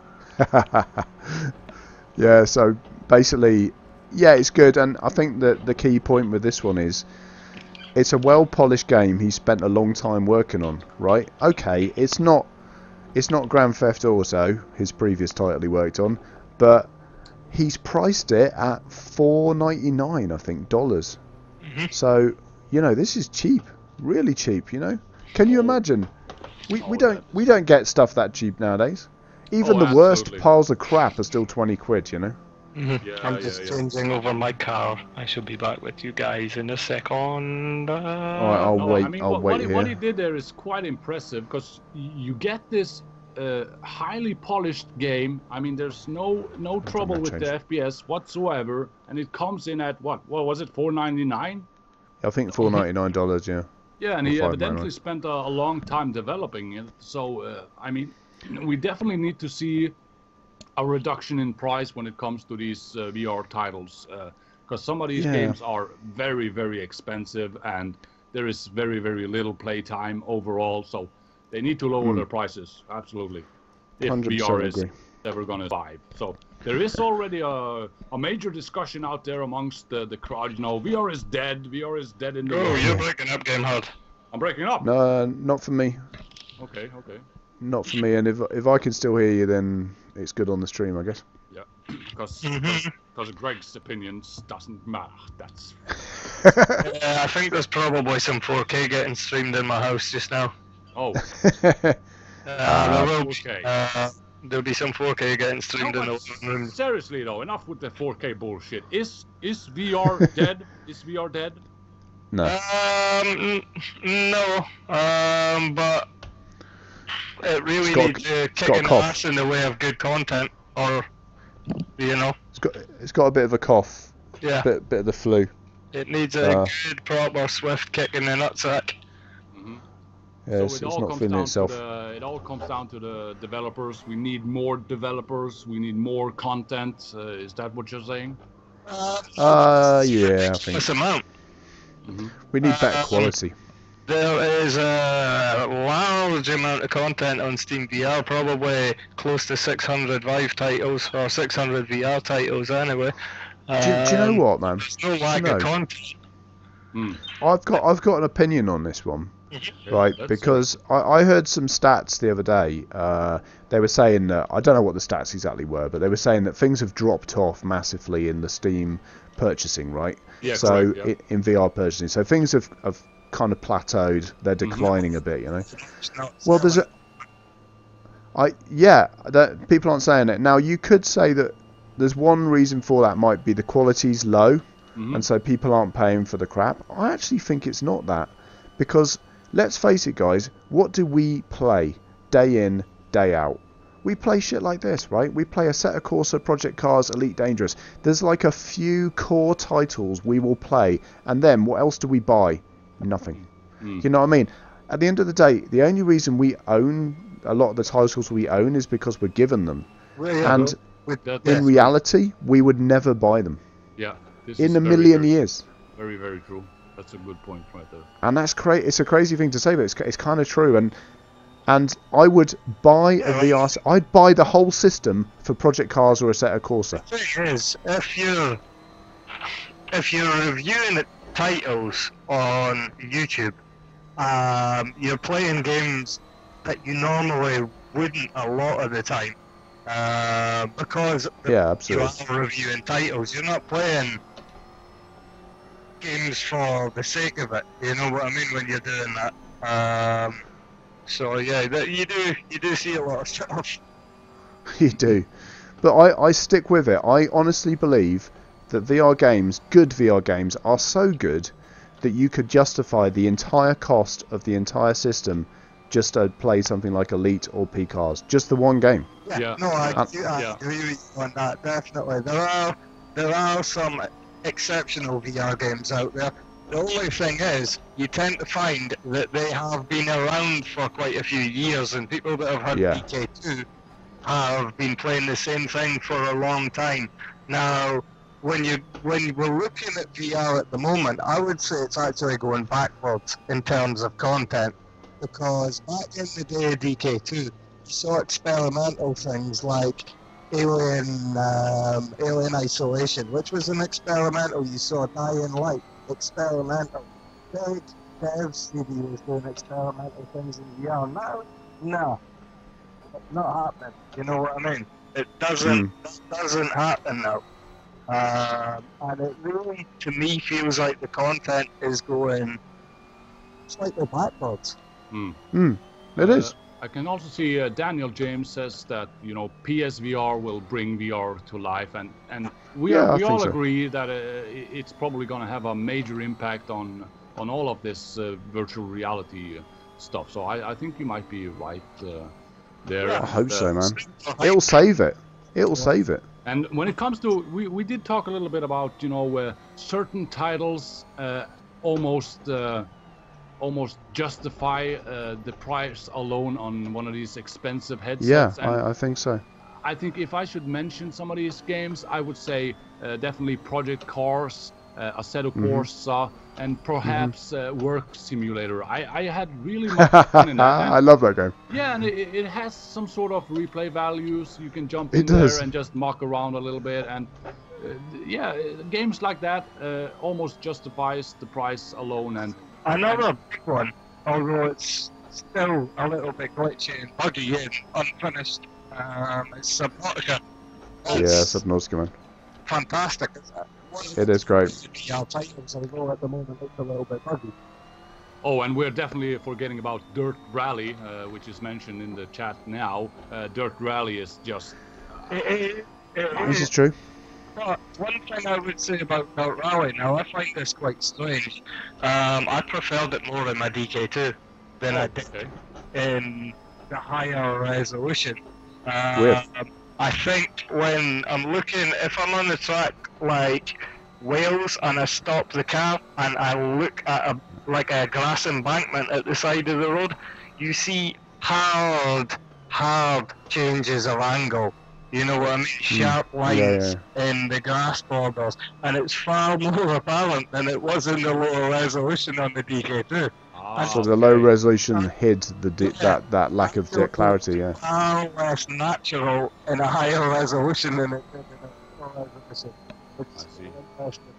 Yeah, so basically, yeah, it's good, and I think that the key point with this one is it's a well-polished game he spent a long time working on, right? Okay, it's not it's not Grand Theft Auto, his previous title he worked on, but he's priced it at four ninety-nine, I think, dollars. Mhm. So, you know, this is cheap, really cheap, you know? Can you imagine? We we Oh, don't that we don't get stuff that cheap nowadays. Even Oh, the worst absolutely. piles of crap are still twenty quid, you know? Mhm. Yeah, I'm yeah, just yeah. changing over my car. I shall be back with you guys in a second. Uh, Alright, I'll No, wait. I mean, I'll what, wait what, he, here. what he did there is quite impressive because you get this uh, highly polished game. I mean, there's no no trouble that with changed. the F P S whatsoever, and it comes in at what? What was it? four ninety-nine? I think four ninety-nine dollars. Yeah. Yeah, and Or he five evidently ninety-nine. spent a, a long time developing it. So, uh, I mean, we definitely need to see a reduction in price when it comes to these uh, V R titles, because some of these Yeah. games are very, very expensive, and there is very, very little playtime overall. So, they need to lower Mm. their prices, absolutely, if Hundred V R percent is agree. ever going to survive. So, there is already a, a major discussion out there amongst the, the crowd. You know, V R is dead. V R is dead in the Oh, world. you're breaking up, Game Hard. I'm breaking up. No, not for me. Okay, okay. Not for me. And if if I can still hear you, then it's good on the stream, I guess. Yeah, because Mhm. because Greg's opinions doesn't matter. That's Yeah, I think there's probably some four K getting streamed in my house just now. oh, Uh, Ah, there will be, four K. uh, there'll be some four K getting no, streamed in the but living room. seriously though, enough with the four K bullshit. Is is V R dead? Is V R dead? No. Um, n- no. Um, but it really It's got- needs to it's kick got a in the cough. ass in the way of good content, or you know, It's got it's got a bit of a cough. yeah, Bit bit of the flu. it needs a Uh. good, proper, swift kick in the nutsack. hmm Yeah, so it's, it it's all not comes feeling down itself. to the it all comes down to the developers. We need more developers. We need more content. Uh, is that what you're saying? Uh, yeah, I think This amount. Mm-hmm. we need better um, quality. There is a large amount of content on Steam V R, probably close to six hundred Vive titles, or six hundred V R titles anyway. Do, you- do you know Um, what, man? There's no lack No. of content. Mm. I've got I've got an opinion on this one. Yeah, Right, let's- because I, I heard some stats the other day. Uh, they were saying that I don't know what the stats exactly were, but they were saying that things have dropped off massively in the Steam purchasing, right? yeah, so correct, yeah. i- in V R purchasing, so things have, have kind of plateaued. They're Mm-hmm. declining a bit, you know. It's not Well, there's a, I yeah, that people aren't saying it now. You could say that there's one reason for that might be the quality's low, Mhm. and so people aren't paying for the crap. I actually think it's not that, because let's face it, guys. What do we play day in, day out? We play shit like this, right? We play Assetto Corsa, Project Cars, Elite Dangerous. There's like a few core titles we will play, and then what else do we buy? Nothing. Mm. You know what I mean? At the end of the day, the only reason we own a lot of the titles we own is because we're given them. Well, yeah, And with, That- in Yes. reality, we would never buy them Yeah. This in is a very, million very, years. Very, very true. That's a good point right there. And that's cra- It's a crazy thing to say, but it's, it's kind of true. And and I would buy a V R. s- I'd buy the whole system for Project Cars or Assetto Corsa. The thing is, if you're if you're reviewing titles on YouTube, um, you're playing games that you normally wouldn't a lot of the time, uh, because Yeah, you absolutely. are reviewing titles. You're not playing games for the sake of it. You know what I mean when you're doing that. Um, so yeah, that you do you do see a lot of stuff. You do. But I, I stick with it. I honestly believe that V R games, good V R games, are so good that you could justify the entire cost of the entire system just to play something like Elite or P Cars. Just the one game. yeah, Yeah. no, I, Uh, do, I yeah. agree with you on that. Definitely, there are there are some exceptional V R games out there. The only thing is, you tend to find that they have been around for quite a few years, and people that have had Yeah. D K two Have been playing the same thing for a long time. Now, when you when we're looking at V R at the moment, I would say it's actually going backwards in terms of content, because back in the day of D K two, you saw experimental things like Alien um, Alien Isolation, which was an experimental. You saw Dying Light, experimental. Big Dev Studio was doing experimental things in V R. Now, no, it's not happening. You know what I mean? It doesn't Mm. that doesn't happen now. Um, and it really, to me, feels like the content is going slightly backwards. Mm, it is. Uh, I can also see uh, Daniel James says that you know P S V R will bring V R to life, and and we Yeah, are, I we think all so. agree that uh, i- it's probably going to have a major impact on on all of this uh, virtual reality uh, stuff. So I, I think you might be right uh, there. I hope Uh, so, man. It'll save it. It'll save it. And when it comes to, we, we did talk a little bit about, you know, uh, certain titles uh, almost uh, almost justify uh, the price alone on one of these expensive headsets. Yeah, and I, I think so. I think if I should mention some of these games, I would say uh, definitely Project Cars, uh, Assetto Mhm. Corsa, and perhaps uh, Work Simulator. I, I had really much fun in that. And- I love that game. yeah, and it, it has some sort of replay values. You can jump It in does. there and just muck around a little bit, and uh, yeah, uh, games like that uh, almost justifies the price alone. And Another big one, although it's still a little bit glitchy and buggy and unfinished, um, is Subnautica. Yeah, It's Subnautica, man. Fantastic. It's uh, one of It the is great. V R titles, although at the moment it's a little bit buggy. oh, and we're definitely forgetting about Dirt Rally, uh, which is mentioned in the chat now. Uh, Dirt Rally is just It, it, it, This is true. But one thing I would say about Dirt Rally, now I find this quite strange. Um, I preferred it more in my D K two than I did okay. in the higher resolution. Um, Weird. I think when I'm looking, if I'm on the track like Wales and I stop the car and I look at a, like a grass embankment at the side of the road, you see hard, hard changes of angle. You know what I mean? Sharp lines yeah. in the grass borders, and it's far more apparent than it was in the lower resolution on the D K two. Ah, So the low okay. resolution hid the di- that that lack of di- clarity. Yeah. Far less natural in a higher resolution than it did in a lower resolution. It's I see. interesting.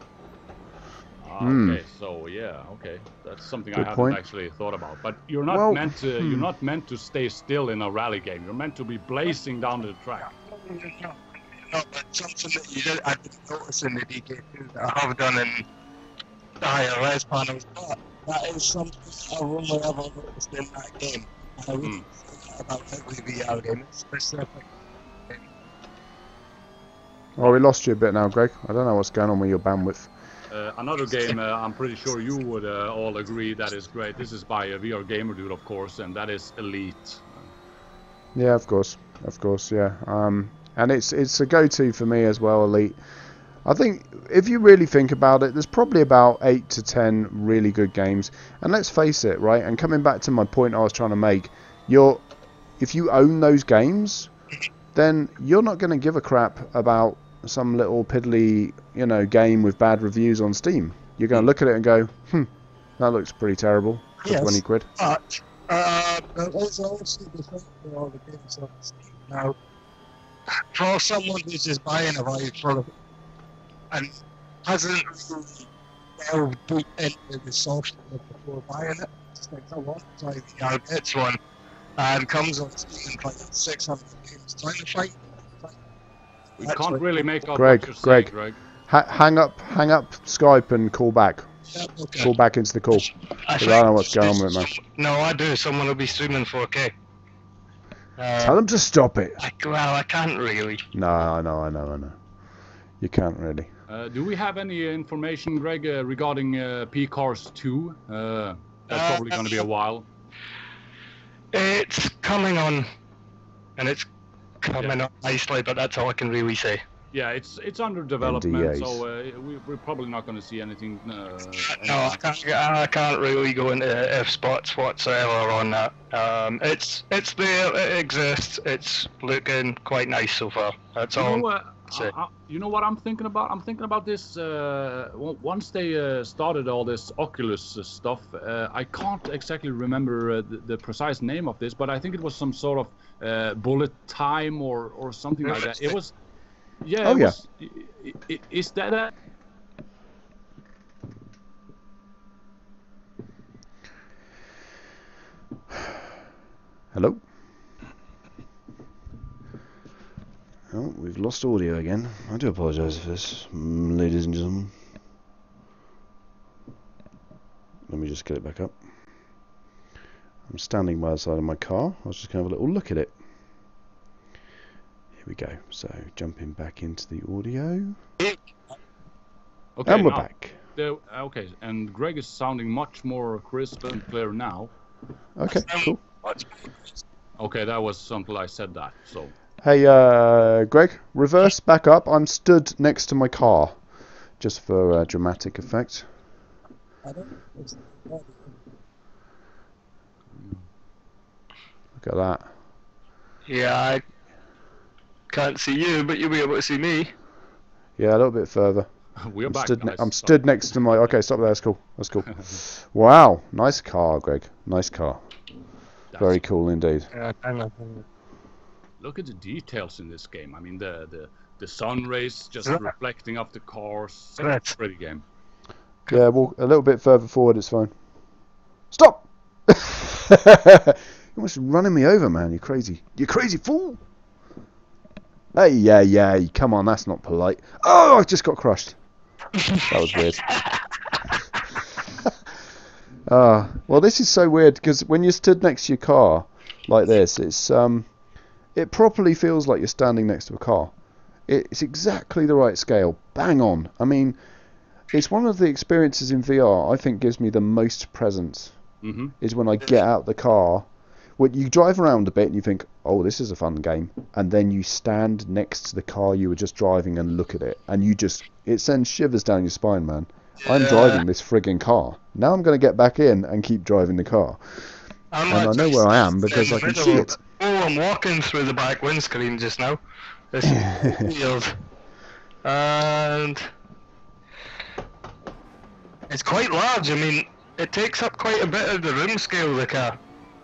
Ah, Hmm. okay, so yeah, okay, that's something I Good haven't point. actually thought about. But you're not Well, meant to. hmm. You're not meant to stay still in a rally game. You're meant to be blazing down the track. No, but something that you did, I didn't notice in the D K two that I have done in the higher res panels, but that is something I've only ever noticed in that game. And I wouldn't say that about every V R game, it's specific. Oh, we lost you a bit now, Greg. I don't know what's going on with your bandwidth. Uh, another game, uh, I'm pretty sure you would uh, all agree that is great. This is by a V R Gamer Dude, of course, and that is Elite. Yeah, of course, of course, yeah. Um, and it's it's a go-to for me as well, Elite. I think if you really think about it, there's probably about eight to ten really good games. And let's face it, right? And coming back to my point I was trying to make, you're if you own those games, then you're not going to give a crap about some little piddly, you know, game with bad reviews on Steam. You're going to look at it and go, hmm, that looks pretty terrible for Yes. twenty quid. But uh, there is also the thing for all the games on Steam now. For someone who's just buying a Vive for and hasn't really delved deep into the software before buying it, just like I want to try the R gets one, and comes on Steam and finds six hundred games trying to find. We That's can't what- really make out Greg, what you're Greg. saying, Greg. Ha- hang up, hang up Skype and call back. Yeah, okay. Call back into the call. I I don't know what's going on with it, man. No, I do. Someone will be streaming four K. Uh, Tell them to stop it. I, well, I can't really. No, I know, I know, I know. You can't really. Uh, do we have any information, Greg, uh, regarding uh, P Cars two? Uh, that's Uh, probably going to be a while. It's coming on, and it's coming on nicely, but that's all I can really say. Yeah, it's it's under development, N D As. so uh, we, we're probably not going to see anything. Uh, No, I can't. I can't really go into F spots whatsoever on that. Um, it's it's there. It exists. It's looking quite nice so far. That's You all. know, what, say. I, I, you know what I'm thinking about? I'm thinking about this. Uh, o- once they uh, started all this Oculus uh, stuff, uh, I can't exactly remember uh, the, the precise name of this, but I think it was some sort of uh, bullet time or, or something like that. It was. Yeah. Oh, it yeah. Was, i- i- is that a, Hello? Oh, we've lost audio again. I do apologise for this, mm, ladies and gentlemen. Let me just get it back up. I'm standing by the side of my car. I was just going to have a little look at it. Here we go. So, jumping back into the audio. okay? and we're now- back. the- okay, and Greg is sounding much more crisp and clear now. Okay, cool. Okay, that was until I said that. So. Hey, uh, Greg, reverse back up. I'm stood next to my car. Just for uh, dramatic effect. I don't it's- Look at that. Yeah, I can't see you, but you'll be able to see me. Yeah, a little bit further. We're I'm back, stood, ne- guys. I'm So- stood next to my... Okay, stop there. That's cool. That's cool. Wow. Nice car, Greg. Nice car. That's- Very cool indeed. Yeah, kind of. Look at the details in this game. I mean, the the, the sun rays just Yeah. reflecting off the cars. Right. Pretty game. Yeah, walk a little bit further forward. It's fine. Stop! You're almost running me over, man. You crazy. You crazy fool! Hey, yeah, yeah. Come on, that's not polite. Oh, I just got crushed. That was weird. Ah, well, this is so weird because when you're stood next to your car like this, it's um, it properly feels like you're standing next to a car. It's exactly the right scale, bang on. I mean, it's one of the experiences in V R I think gives me the most presence. Mm-hmm. Is when I get out the car. When you drive around a bit and you think, oh, this is a fun game, and then you stand next to the car you were just driving and look at it, and you just, it sends shivers down your spine, man. I'm Yeah. driving this frigging car. Now I'm going to get back in and keep driving the car. I'm And I know actually where I am in because the I can middle see of- it. Oh, I'm walking through the back windscreen just now. This is weird. And it's quite large. I mean, it takes up quite a bit of the room scale of the car.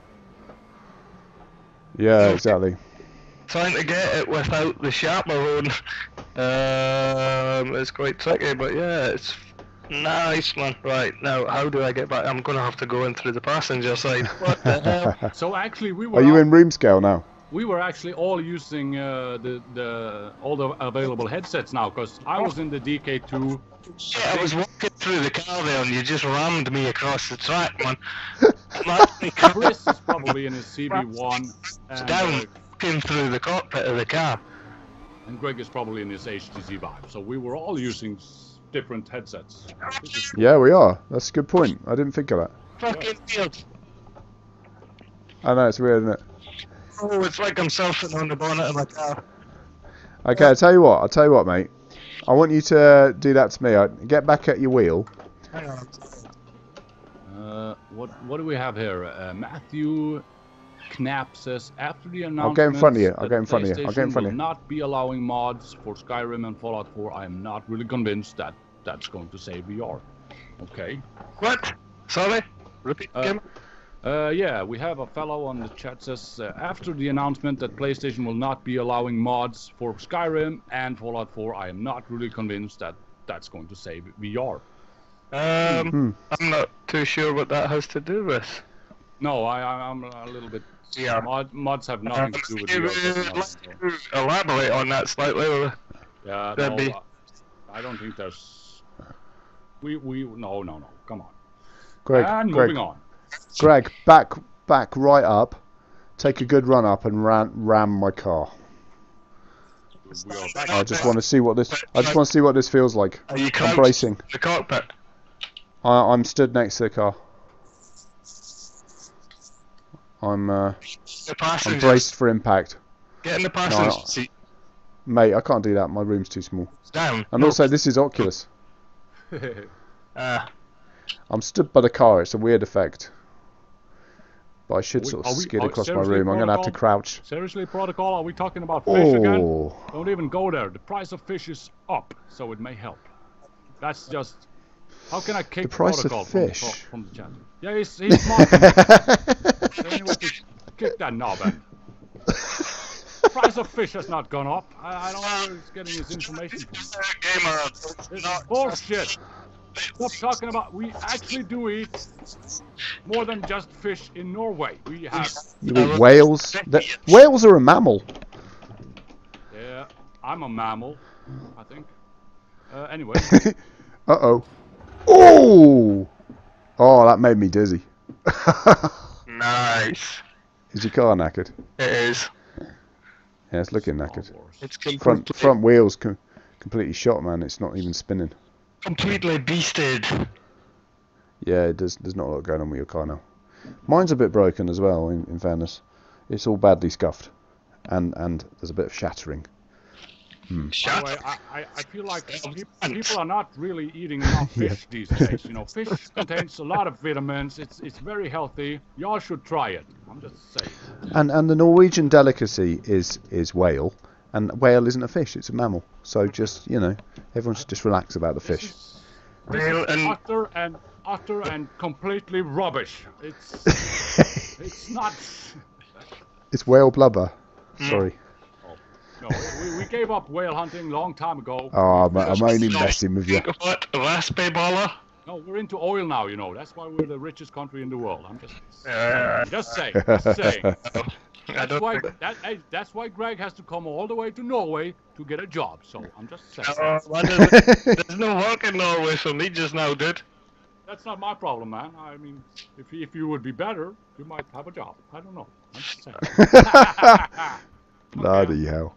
Yeah, exactly. Trying to get it without the chaperone um, is quite tricky, but yeah, it's nice, man. Right, now, how do I get back? I'm going to have to go in through the passenger side. What the hell? So actually, we were Are you all- in room scale now? we were actually all using uh, the the all the available headsets now, because I was in the D K two. Yeah, I was walking through the car there and you just rammed me across the track, man. Man, Chris is probably in his C V one, and, down, uh, walking through the cockpit of the car. and Greg is probably in his H T C Vive. So we were all using different headsets. This is- Yeah, we are. That's a good point. I didn't think of that. Fucking field. I know, it's weird, isn't it? Oh, it's like I'm surfing on the bonnet of my car. Okay, I'll tell you what. I'll tell you what, mate. I want you to do that to me. I, get back at your wheel. Hang on. Uh, what what do we have here? Uh, Matthew Knapp says after the announcement. I'll get in front of you, I'll that get in front of you, I'll get in PlayStation front of will you. not be allowing mods for Skyrim and Fallout four. I am not really convinced that that's going to save V R. Okay. What? Sorry? Repeat Uh, again? Uh, yeah, we have a fellow on the chat says uh, after the announcement that PlayStation will not be allowing mods for Skyrim and Fallout four, I am not really convinced that that's going to save V R. Um, Hmm. I'm not too sure what that has to do with. No, I, I I'm a little bit. Yeah. Mod, mods have nothing to do with Um, V R. uh, let's elaborate on that slightly. or- Yeah, That'd no, be- uh, I don't think there's. We we no no no. Come on. Greg, and Greg, moving on. Greg, back, back, right up. Take a good run up and ram, ram my car. We are back. I just want to see what this. I just want to see what this feels like. Are you I'm crouched bracing. in the cockpit? I, I'm stood next to the car. I'm, uh, The I'm passenger. braced for impact, Get in the passenger No. seat. mate. I can't do that. My room's too small. Down. And No. also, this is Oculus. Uh, I'm stood by the car. It's a weird effect. But I should Are we- sort are of we- skid are- across my seriously, room. I'm gonna have to protocol? crouch. Seriously, protocol? Are we talking about fish again? Oh, Don't even go there. The price of fish is up, so it may help. That's just. How can I kick The price of protocol from the, fish? pro- from the chat? Yeah, he's, he's smart. The only way to kick that knob end. The price of fish has not gone up. I, I don't know where he's getting his information from. gamer. This is bullshit. Stop talking about. We actually do eat more than just fish in Norway. We have. you eat whales? The, whales are a mammal. Yeah, I'm a mammal, I think. Uh, anyway, Uh oh. Oh! Oh, that made me dizzy. Nice. Is your car knackered? It is. Yeah, it's looking knackered. Star Wars. It's Front completely, front wheels com completely shot, man. It's not even spinning. completely beasted. Yeah, there's there's not a lot going on with your car now. Mine's a bit broken as well. In, in fairness, it's all badly scuffed, and and there's a bit of shattering. By the Shut way, up. I, I, I feel like peop- people are not really eating enough fish these days. You know, fish contains a lot of vitamins. It's it's very healthy. Y'all should try it. I'm just saying. And and the Norwegian delicacy is is whale, and whale isn't a fish; it's a mammal. So just you know, everyone should just relax about the This fish. is, this Well, is and- utter and utter and completely rubbish. It's it's not. It's whale blubber. Sorry. No, we, we gave up whale hunting long time ago. Oh, I'm, I'm only messing with you. Think of what? Raspberry baller? No, we're into oil now. You know, that's why we're the richest country in the world. I'm just Uh, just saying. Just saying. I That's don't why think... that, hey, that's why Greg has to come all the way to Norway to get a job. So I'm just saying. Uh, why does it- there's no work in Norway for me just now, dude. That's not my problem, man. I mean, if if you would be better, you might have a job. I don't know. I'm just saying. Bloody hell.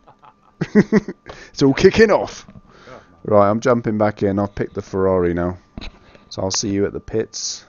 It's all kicking off. Yeah, Right, I'm jumping back in. I've picked the Ferrari now. So I'll see you at the pits.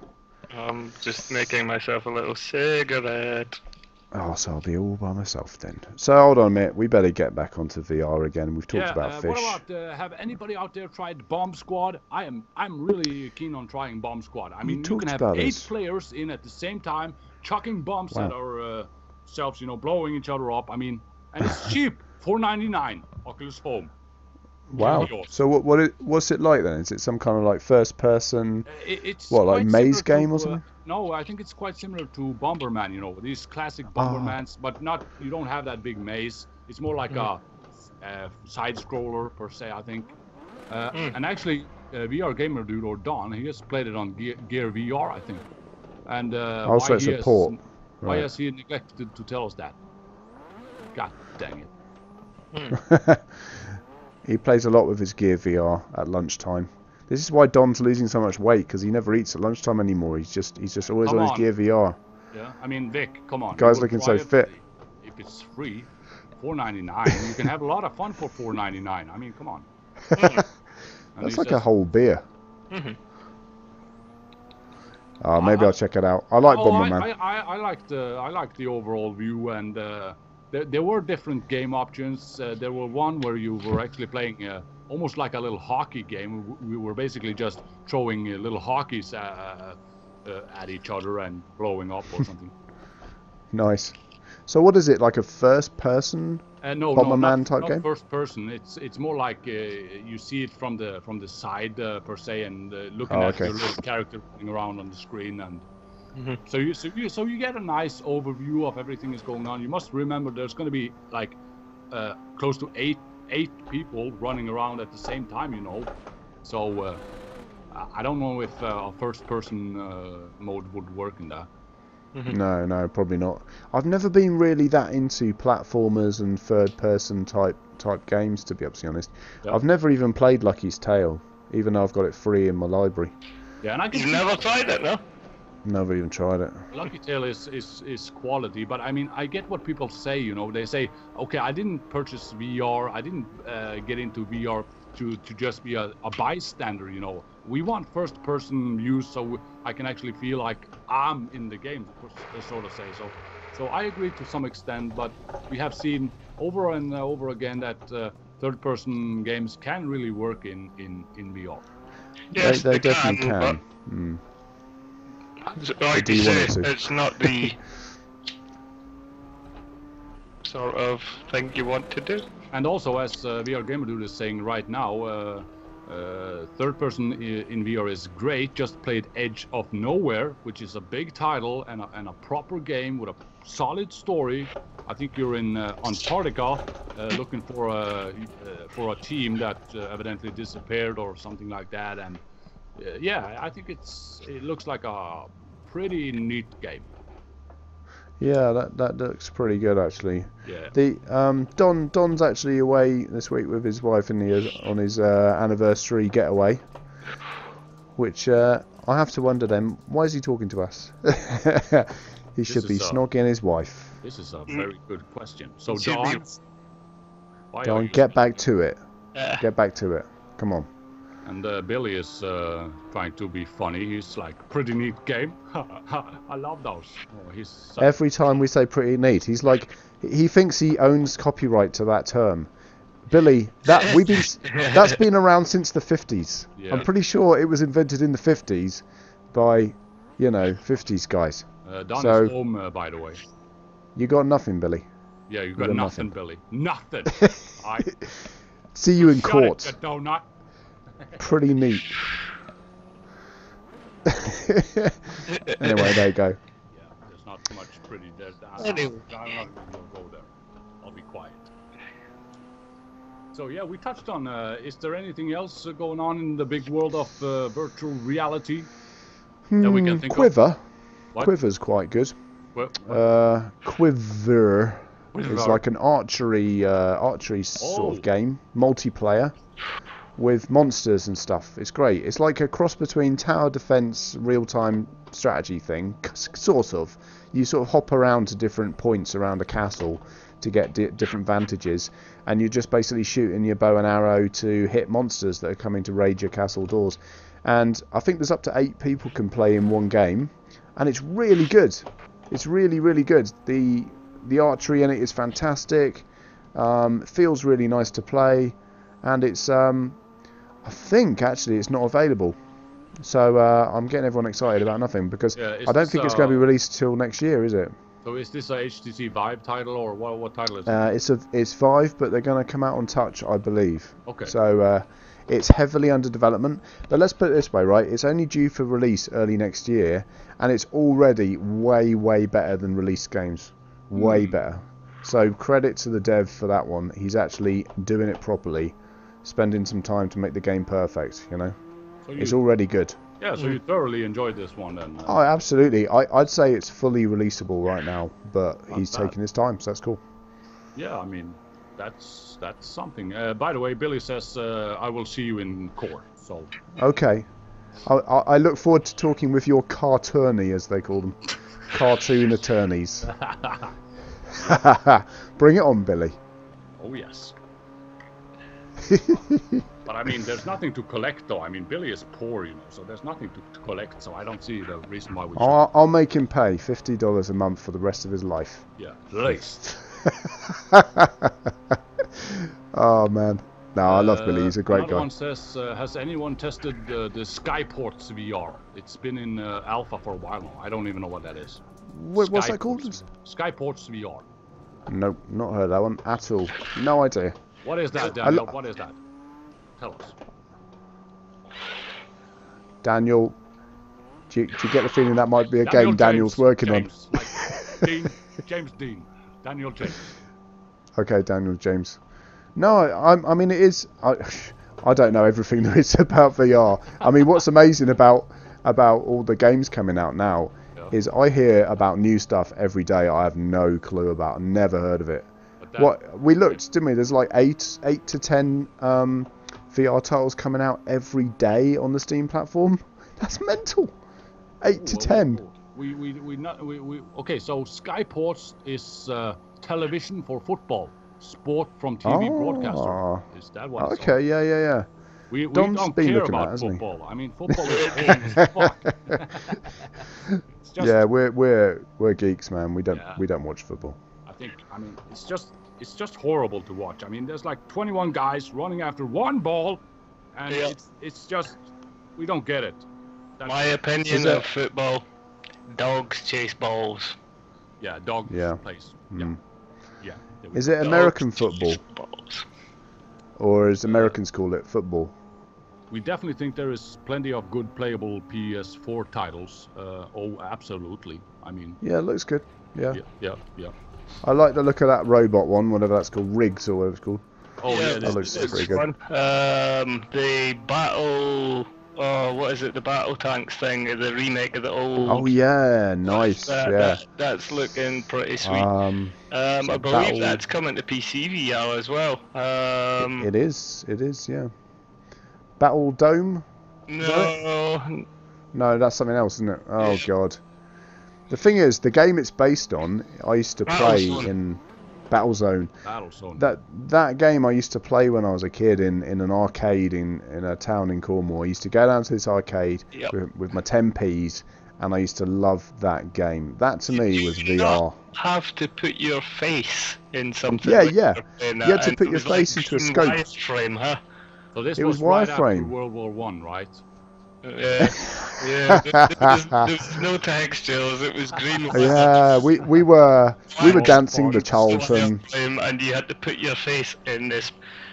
I'm just making myself a little cigarette. Oh, so I'll be all by myself then. So hold on a minute. We better get back onto V R again. We've talked yeah, about uh, fish. What about uh, have anybody out there tried Bomb Squad? I am I'm really keen on trying Bomb Squad. I mean, you, talked can have about eight this. players in at the same time, chucking bombs Wow. at our uh, selves, you know, blowing each other up. I mean, and it's cheap, four ninety-nine. Oculus Home. Wow. yours. So what what it, what's it like then? Is it some kind of like first person? Uh, it- it's What, like quite maze similar game to, or uh, something? no, I think it's quite similar to Bomberman. You know, these classic Ah. Bombermans, but not. You don't have that big maze. It's more like a, uh side scroller per se. I think. Uh, Mm. And actually, uh, V R Gamer Dude or Don, he has played it on Gear, Gear V R, I think. And uh, Oh, so why it's he a has- port. Why Right. has he neglected to tell us that? God dang it! He plays a lot with his Gear V R at lunchtime. This is why Don's losing so much weight, because he never eats at lunchtime anymore. He's just he's just always Come on his on. Gear V R. Yeah, I mean, Vic, come on. you Guy's will looking try so it. fit. If it's free, four ninety-nine, you can have a lot of fun for four ninety-nine. I mean, come on. And That's he like a says- whole beer. Mhm. Uh, maybe I- I'll check it out. I like oh, Bomberman. I, I, I, I like the I like the overall view, and uh, there, there were different game options. Uh, there were one where you were actually playing uh, almost like a little hockey game. W- We were basically just throwing uh, little hockeys uh, uh, at each other and blowing up or something. Nice. So what is it, like a first-person? Uh, no, no, Bomberman not, type not game? first person. It's it's more like uh, you see it from the from the side uh, per se, and uh, looking Oh, at okay. your little character running around on the screen, and Mhm. so you so you so you get a nice overview of everything that's going on. You must remember there's going to be like uh, close to eight eight people running around at the same time, you know. So uh, I- I don't know if uh, a first person uh, mode would work in that. No, no, probably not. I've never been really that into platformers and third-person type type games, to be absolutely honest. Yeah. I've never even played Lucky's Tale, even though I've got it free in my library. Yeah, and I can You've see never tried it, no? Never even tried it. Lucky Tale is, is is quality, but I mean, I get what people say. You know, they say, okay, I didn't purchase V R, I didn't uh, get into V R to to just be a, a bystander. You know, we want first-person views, so I can actually feel like I'm in the game, so to say. So, so I agree to some extent, but we have seen over and over again that uh, third-person games can really work in in in V R. Yes, they, they they definitely can, can. Mm. but like do you want say, it to. it's not the sort of thing you want to do. And also, as uh, V R Gamer Dude is saying right now, uh, uh, third person i- in V R is great. Just played Edge of Nowhere, which is a big title and a, and a proper game with a solid story. I think you're in uh, Antarctica, uh, looking for a uh, for a team that uh, evidently disappeared or something like that. And uh, yeah, I think it's it looks like a pretty neat game. Yeah, that that looks pretty good actually. Yeah. The um, Don Don's actually away this week with his wife and he is on his uh, anniversary getaway, which uh, I have to wonder then, why is he talking to us? He should be is, uh, snogging his wife. This is a very good question. So Should be- Don, why are Don, you get back to it. Yeah. Get back to it. Come on. And uh, Billy is uh, trying to be funny. He's like, pretty neat game. I love those. Oh, he's such- Every time we say pretty neat, he's like, he thinks he owns copyright to that term. Billy, that we've been that's been around since the fifties. Yeah. I'm pretty sure it was invented in the fifties by, you know, fifties guys. uh, Don so- is home, uh, by the way. You got nothing, Billy. Yeah, you got, got nothing, nothing. Billy. Nothing. I See you in shut court. it, you donut. Pretty neat. Anyway, there you go. Yeah, there's not much pretty. There's, I, Anyway. I'm not even gonna go there. I'll be quiet. So yeah, we touched on. Uh, is there anything else uh, going on in the big world of uh, virtual reality that we can Hmm, think of? Quiver. What? Quiver's quite good. What- what- Uh, Quiver is Quiver. like an archery, uh, archery sort Oh. of game, multiplayer, with monsters and stuff. It's great. It's like a cross between tower defense, real-time strategy thing, c- sort of. You sort of hop around to different points around a castle to get di- different vantages, and you're just basically shooting your bow and arrow to hit monsters that are coming to raid your castle doors. And I think there's up to eight people can play in one game, and it's really good. It's really, really good. The the archery in it is fantastic. Um, it feels really nice to play, and it's um, I think actually it's not available. So uh, I'm getting everyone excited about nothing because Yeah, is I don't this, think it's going to uh, be released till next year, is it? So is this a H T C Vive title or what? What title is it? Uh, it's a it's Vive, but they're going to come out on Touch, I believe. Okay. So uh, it's heavily under development. But let's put it this way, right? It's only due for release early next year, and it's already way, way better than released games. Way Hmm. better. So credit to the dev for that one. He's actually doing it properly, spending some time to make the game perfect. You know, So you, it's already good. yeah, so you thoroughly enjoyed this one then. uh, Oh, absolutely. I, I'd say it's fully releasable right now, but Not he's bad. taking his time, so that's cool. Yeah, I mean, that's that's something. Uh, by the way, Billy says uh, I will see you in court. So Okay. I, I, I look forward to talking with your cartoony, as they call them. Cartoon attorneys. Bring it on, Billy. oh yes. But I mean, there's nothing to collect though. I mean, Billy is poor, you know, so there's nothing to, to collect. So I don't see the reason why we should. I'll, I'll make him pay fifty dollars a month for the rest of his life. Yeah, least. Oh man, no, I love Billy. He's a great Another guy. one says, uh, has anyone tested uh, the Skyports V R? It's been in uh, alpha for a while now. I don't even know what that is. Wait, what's that called? Skyports- Skyports V R. Nope, not heard that one at all. No idea. What is that, I Daniel? lo- What is that? Tell us. Daniel, do you, do you get the feeling that might be a Daniel game Daniel's James, working James, Like Dean, James Dean. Daniel James. on? Okay, Daniel James. No, I, I mean it is. I, I don't know everything there is about V R. I mean, what's amazing about about all the games coming out now Yeah. is I hear about new stuff every day. I have no clue about. Never heard of it. But that, What we looked, didn't we? There's like eight, eight to ten um, V R titles coming out every day on the Steam platform. That's mental. Eight to Whoa, ten. whoa, whoa. We we we not we, we okay. So Skyports is uh, television for football, sport from T V Oh. broadcaster. Is that what? it's Okay, yeah, yeah, yeah. We, we Dom's don't been care looking at it, about hasn't he? football. I mean, football is old as fuck. It's just, Yeah, we're we're we're geeks, man. We don't Yeah. we don't watch football. I think. I mean, it's just it's just horrible to watch. I mean, there's like twenty-one guys running after one ball, and Yeah. it's it's just we don't get it. That's, My opinion Is that- of football: dogs chase balls. yeah, dog Yeah. plays. Mm. Yeah, yeah. there we Is go. it American Dogs football, chase balls. or as Americans call it, football? We definitely think there is plenty of good playable P S four titles. Uh, oh, absolutely. I mean, Yeah, it looks good. Yeah. yeah, yeah, yeah. I like the look of that robot one, whatever that's called, Riggs or whatever it's called. Oh yeah, Yeah, it that is, looks it is. pretty good. Fun. Um, the battle. Oh, what is it? The battle tanks thing. The remake of the old. Oh yeah, nice. That, Yeah. that- that's looking pretty sweet. Um, um, I so believe battle- that's coming to P C V R as well. Um, it is. It is. Yeah. Battle Dome. no, No, that's something else, isn't it? Oh Yeah. god. The thing is, the game it's based on, I used to play Battlezone. in Battlezone. Battlezone. That that game I used to play when I was a kid in, in an arcade in, in a town in Cornwall. I used to go down to this arcade Yep. with, with my ten p's, and I used to love that game. That to me You was do V R. not have to put your face in something. Yeah, when yeah. you're playing You that, had to and put it your was like face into a green scope. wireframe, huh? So this It was, was right after wireframe. World War One, right? Yeah, yeah. There, there was, there was no textures. It was green. Yeah, we, we were we were Wireframe. dancing the Charlton. Um, and you had to put your face in this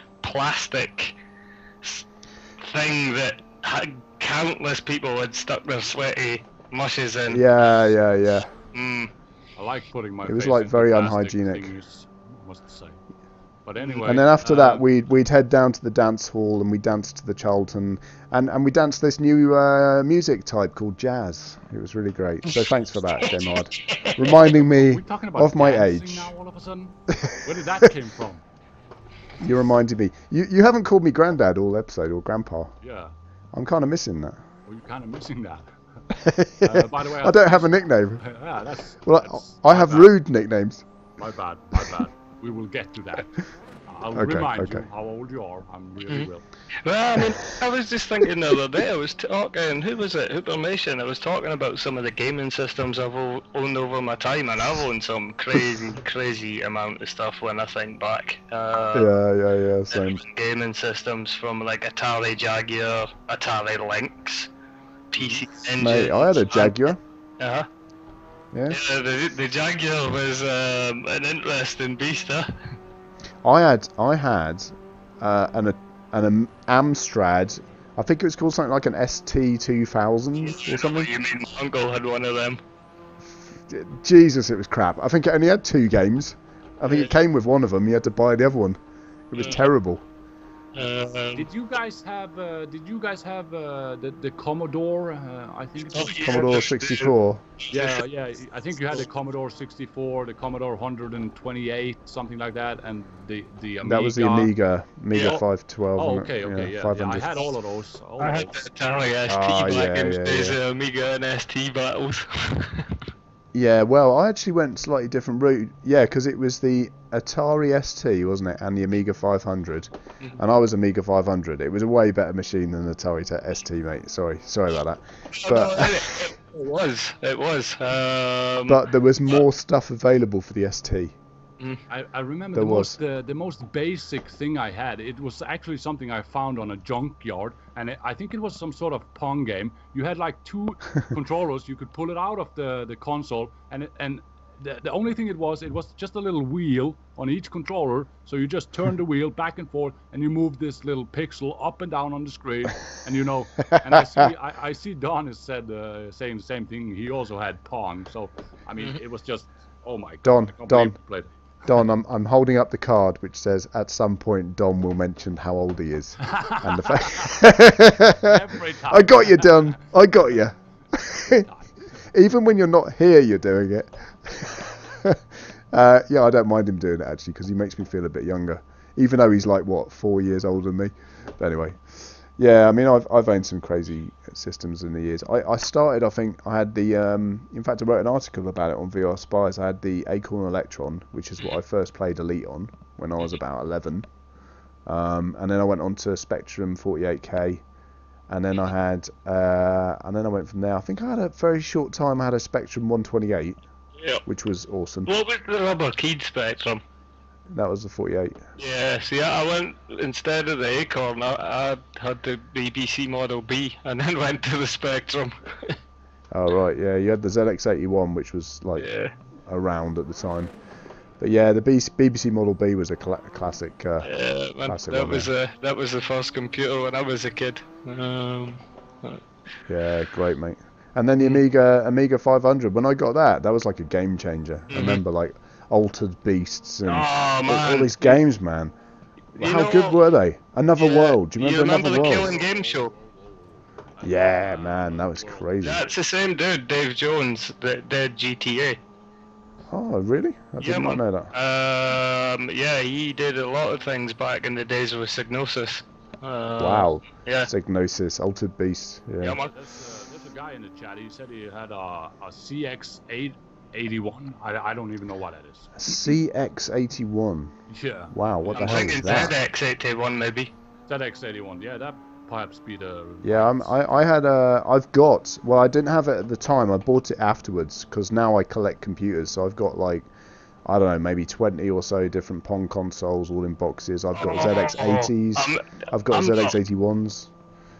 plastic s- thing that had countless people had stuck their sweaty mushes in. Yeah, yeah, yeah. Mm. I like putting my. It was, face like, into very plastic unhygienic. things, must say. But anyway. And then after uh, that, we'd we'd head down to the dance hall and we danced to the Charlton, and and we danced this new uh, music type called jazz. It was really great. So thanks for that, Gemard, reminding me we talking about of my dancing age. now all of a sudden? Where did that came from? You reminded me. You you haven't called me Grandad all episode or Grandpa. Yeah. I'm kind of missing that. Well, you're kind of missing that. Uh, by the way, I don't have a nickname. Yeah, that's. Well, that's I, I my have bad. rude nicknames. My bad. My bad. We will get to that. I'll Okay, remind okay. you how old you are. I'm really Mhm. will. Well, I mean, I was just thinking the other day, I was talking, who was it, Hoopermation, I was talking about some of the gaming systems I've o- owned over my time, and I've owned some crazy, crazy amount of stuff when I think back. Uh, Yeah, yeah, yeah. Same. different gaming systems from like Atari Jaguar, Atari Lynx, P C Engine. Mate, I had a Jaguar. Uh-huh. Yeah. Yeah, the, the Jaguar was um, an interesting beast, huh? I had I had uh, an an Amstrad. I think it was called something like an S T two thousand or something. You mean my uncle had one of them? Jesus, it was crap. I think it only had two games. I think it Yeah. came with one of them. You had to buy the other one. It was Yeah. terrible. Um, Did you guys have? Uh, did you guys have uh, the the Commodore? Uh, I think. It Oh, was, yeah. Commodore sixty-four. yeah, yeah. I think you had the Commodore sixty-four, the Commodore one twenty-eight, something like that, and the the Amiga. That was the Amiga, Amiga Yeah. five twelve. Oh, wasn't okay, it? okay, yeah. yeah, five I hundred. had all of those. All I of had the those. Atari S T Ah, back yeah, in the yeah, days yeah. of Amiga and S T battles. Yeah, well, I actually went a slightly different route. Yeah, because it was the Atari S T, wasn't it, and the Amiga five hundred, Mhm. and I was Amiga five hundred. It was a way better machine than the Atari T- S T, mate. Sorry, sorry about that. No, no, But it, it was. It was. Um, but there was more stuff available for the S T. I, I remember There the was. most uh, the most basic thing I had. It was actually something I found on a junkyard, and it, I think it was some sort of Pong game. You had like two controllers. You could pull it out of the, the console, and it, and the, the only thing it was, it was just a little wheel on each controller. So you just turn the wheel back and forth, and you move this little pixel up and down on the screen, and you know. And I see I, I see Don has said uh, saying the same thing. He also had Pong. So I mean, it was just oh my god. Don, I can't Don. believe I played it. Don, I'm I'm holding up the card which says at some point Don will mention how old he is, and the fact. Every time. I got you, Don. I got you. Even when you're not here, you're doing it. uh, yeah, I don't mind him doing it actually because he makes me feel a bit younger, even though he's like what four years older than me. But anyway, yeah, I mean I've I've owned some crazy systems in the years. I, I started, I think I had the um, in fact I wrote an article about it on V R Spies. I had the Acorn Electron, which is what I first played Elite on when I was about eleven, um, and then I went on to Spectrum forty-eight K. And then I had, uh, and then I went from there. I think I had a very short time. I had a Spectrum one twenty-eight, yeah. which was awesome. What was the rubber keyed Spectrum? That was the forty-eight. Yeah, see, I went, instead of the Acorn, I, I had the B B C Model B, and then went to the Spectrum. Oh right, yeah. You had the Z X eighty-one, which was like Yeah. around at the time. But yeah, the B B C Model B was a cla- classic. Uh, Yeah, man, Classic that one, was uh, that was the first computer when I was a kid. Um, yeah, great, mate. And then the Amiga Amiga five hundred. When I got that, that was like a game changer. I Mhm. remember like Altered Beasts and Oh, all, man. all these games, man. You How know good what? were they? Another Yeah, World. Do you remember, you remember Another the World? Killing Game Show? Yeah, man, that was crazy. That's the same dude, Dave Jones, that did G T A. Oh, really? I Yeah, did not man. know that. Um, yeah, he did a lot of things back in the days with Psygnosis. Uh, Wow. Yeah. Psygnosis, Altered Beast. Yeah. Yeah, man. There's, uh, there's a guy in the chat. He said he had a, a C X eight eighty-one. I, I don't even know what that is. C X eighty-one. Yeah. Wow, what I'm the hell is thinking that? Z X eighty-one maybe. Z X eighty-one. Yeah, that perhaps be the. Yeah, I'm, I I had a I've got well I didn't have it at the time. I bought it afterwards because now I collect computers. So I've got like I don't know maybe twenty or so different Pong consoles all in boxes. I've got Z X eighties. I'm- I've got I'm Z X not- eighty-ones.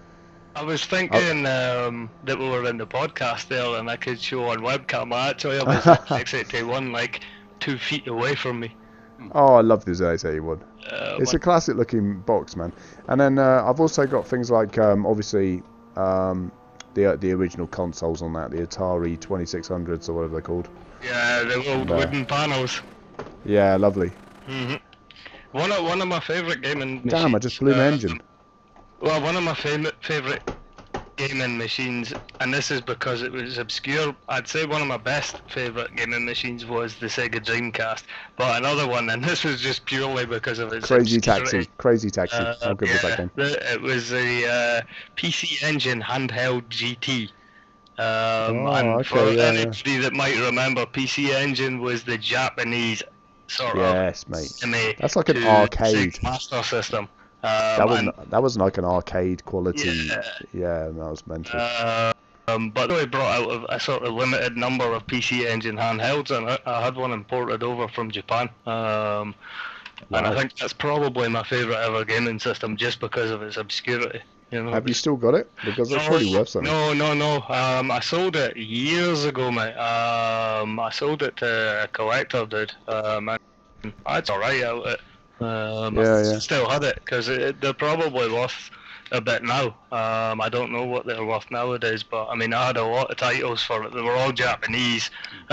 I was thinking um, that we were in the podcast there and I could show on webcam. I actually have a Z X eighty-one like two feet away from me. Oh, I love the Z X eighty-one. Uh, It's a but- classic looking box, man. And then uh, I've also got things like um, obviously um, the the original consoles on that, the Atari twenty-six hundreds or whatever they're called. yeah, the old Uh, wooden panels. Yeah, lovely. hmm One of one of my favourite gaming machines. Damn, I just blew my uh, engine. Well, one of my favourite favourite gaming machines, and this is because it was obscure. I'd say one of my best favourite gaming machines was the Sega Dreamcast. But another one, and this was just purely because of its Crazy obscurity. Taxi. Crazy Taxi. Uh, How good was that yeah, game? the- It was a uh, P C Engine handheld G T. Um, Oh, and okay, for yeah, anybody that might remember, P C Engine was the Japanese sort Yes, of mate. simi That's like an to arcade. Sega Master System. Um, That was and, that was like an arcade quality. Yeah. Yeah, that was mental. uh, um, but they brought out a, a sort of limited number of P C Engine handhelds, and I, I had one imported over from Japan. Um, and I Wow. think that's probably my favourite ever gaming system, just because of its obscurity. You know, Have you still got it? Because that's really worth something. No, no, no. Um, I sold it years ago, mate. Um, I sold it to a collector, dude. Um, and it's alright out it. Um, Yeah, I yeah. still had it because they're probably worth a bit now. Um, I don't know what they're worth nowadays, but I mean, I had a lot of titles for it. They were all Japanese.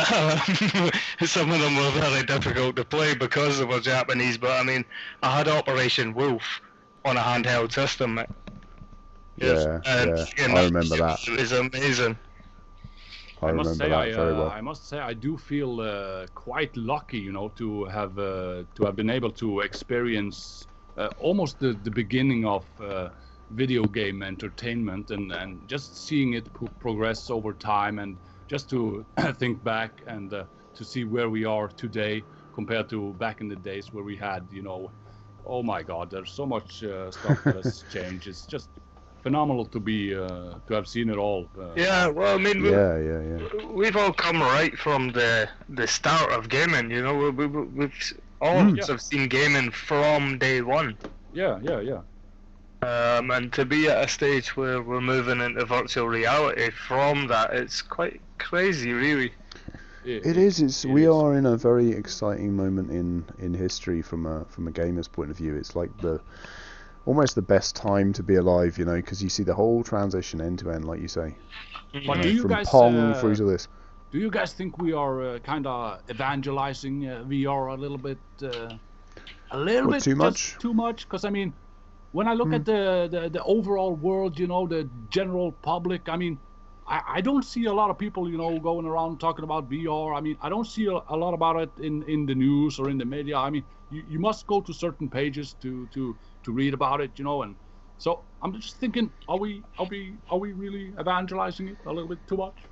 Some of them were very difficult to play because they were Japanese. But I mean, I had Operation Wolf on a handheld system, mate. Yeah, and, yeah. you I know, remember that. It was amazing. I I must remember say, that I, very uh, well. I must say, I do feel uh, quite lucky, you know, to have uh, to have been able to experience uh, almost the, the beginning of uh, video game entertainment, and, and just seeing it pro- progress over time, and just to think back and uh, to see where we are today compared to back in the days where we had, you know, oh my God, there's so much uh, stuff that has changed. It's just phenomenal to be uh, to have seen it all. Uh, Yeah, well, I mean, we, Yeah, yeah, yeah. we've all come right from the the start of gaming. You know, we, we, we- we've all Mm. of us have seen gaming from day one. yeah, yeah, yeah. Um, and to be at a stage where we're moving into virtual reality from that, it's quite crazy, really. It is. It's it we is. are in a very exciting moment in in history from a from a gamer's point of view. It's like the almost the best time to be alive, you know, because you see the whole transition end to end, like you say, But you do know, you from guys, Pong uh, through to this. Do you guys think we are uh, kind of evangelizing uh, V R a little bit? Uh, a little What, bit too just much? Too much? Because I mean, when I look at the, the the overall world, you know, the general public, I mean, I, I don't see a lot of people, you know, going around talking about V R. I mean, I don't see a, a lot about it in, in the news or in the media. I mean, you, you must go to certain pages to, to, to read about it, you know, and so I'm just thinking, are we are we are we really evangelizing it a little bit too much?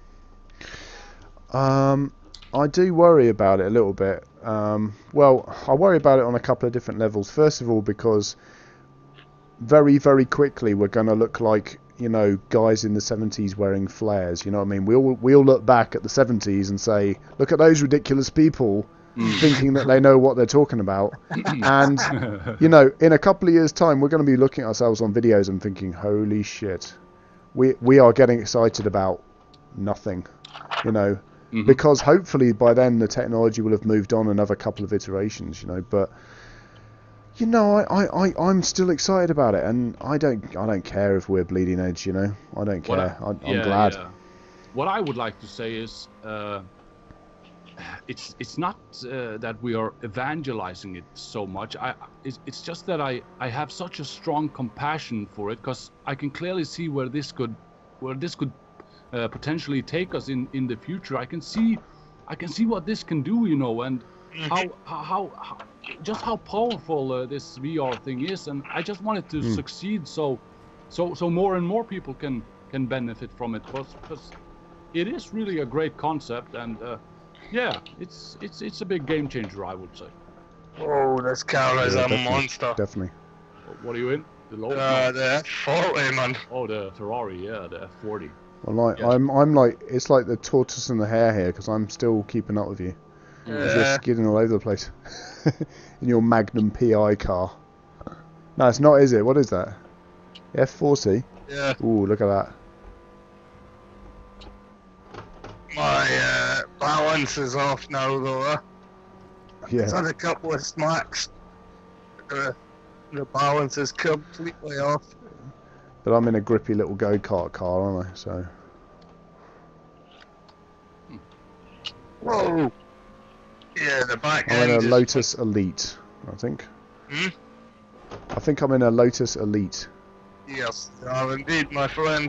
Um, I do worry about it a little bit. Um, well, I worry about it on a couple of different levels. First of all, because very, very quickly we're going to look like, you know, guys in the seventies wearing flares. You know what I mean? We all we all look back at the seventies and say, look at those ridiculous people thinking that they know what they're talking about. And you know, in a couple of years' time, we're going to be looking at ourselves on videos and thinking, holy shit, we we are getting excited about nothing. You know. Mhm. Because hopefully by then the technology will have moved on another couple of iterations, you know. But you know, I, I, I I'm still excited about it, and I don't I don't care if we're bleeding edge, you know. I don't What I- care. I, I'm yeah, glad. yeah. What I would like to say is, uh, it's it's not uh, that we are evangelizing it so much. I it's, it's just that I I have such a strong compassion for it because I can clearly see where this could where this could uh, potentially take us in in the future. I can see I can see what this can do, you know, and how how, how, how just how powerful uh, this V R thing is, and I just want it to Mm. succeed so so so more and more people can can benefit from it because it is really a great concept, and uh, yeah, it's it's it's a big game changer, I would say. Oh, this car is Yeah, a definitely, monster. Definitely. What are you in? The low? Uh, no. the F forty, man. Oh, the Ferrari, yeah, the F forty. Well, like Yes. I'm I'm like it's like the tortoise and the hare here because I'm still keeping up with you. 'Cause you're Yeah. skidding all over the place in your Magnum P I car. No, it's not, is it? What is that? F forty. Yeah. Ooh, look at that. My uh, balance is off now, though. Huh? Yeah. It's had a couple of smacks. Uh, the balance is completely off. But I'm in a grippy little go-kart car, aren't I? So Whoa! Yeah, the back I'm in end a is- Lotus Elite, I think. Hmm? I think I'm in a Lotus Elite. Yes, you are indeed, my friend.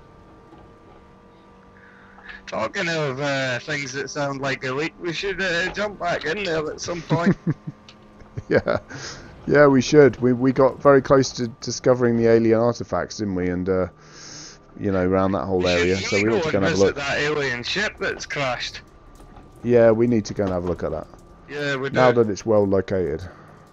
Talking of uh, things that sound like elite, we should uh, jump back in there at some point. Yeah, yeah, we should. We we got very close to discovering the alien artifacts, didn't we? And uh, you know, around that whole we area. should So we really ought to go go and and have a visit look. that alien ship that's crashed. Yeah, we need to go and have a look at that Yeah, we do. now that it's well located.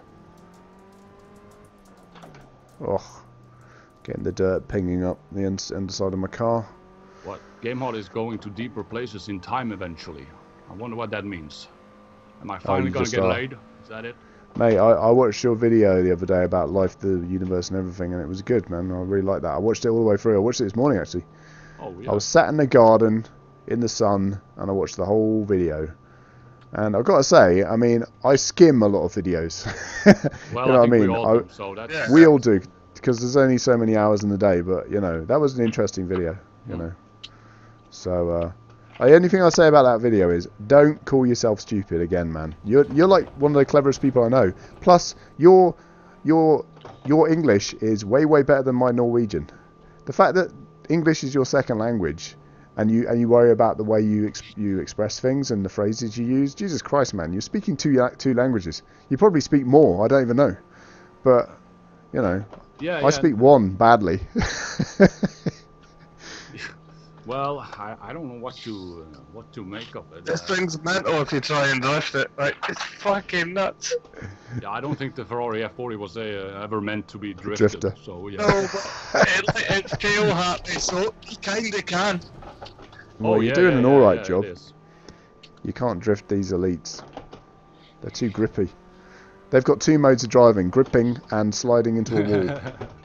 Oh, getting the dirt pinging up the ins- underside of my car. What? GameHot is going to deeper places in time eventually. I wonder what that means. Am I finally you gonna just get are. laid? Is that it? Mate, I, I watched your video the other day about life, the universe, and everything, and it was good, man. I really liked that. I watched it all the way through. I watched it this morning, actually. Oh yeah. I was sat in the garden in the sun, and I watched the whole video. And I've got to say, I mean, I skim a lot of videos. Well, you know I what I think mean? we all I- do. So that's Yeah. We all do, because there's only so many hours in the day. But you know, that was an interesting video. You Mm. know, so uh, the only thing I say about that video is don't call yourself stupid again, man. You're you're like one of the cleverest people I know. Plus, your your your English is way way better than my Norwegian. The fact that English is your second language, and you and you worry about the way you ex you express things and the phrases you use. Jesus Christ, man, you're speaking two la- two languages. You probably speak more. I don't even know, but you know, yeah. I yeah. speak one badly. Well, I, I don't know what to uh, what to make of it. This Uh, thing's mental if you try and drift it. Like, it's fucking nuts. yeah, I don't think the Ferrari F forty was uh, ever meant to be drifted. drifter. So yeah. No, but it, it's tail happy, so you kinda can. Well, Oh, you're yeah, doing yeah, an yeah, alright yeah, job. it is. You can't drift these elites. They're too grippy. They've got two modes of driving, gripping and sliding into a wall.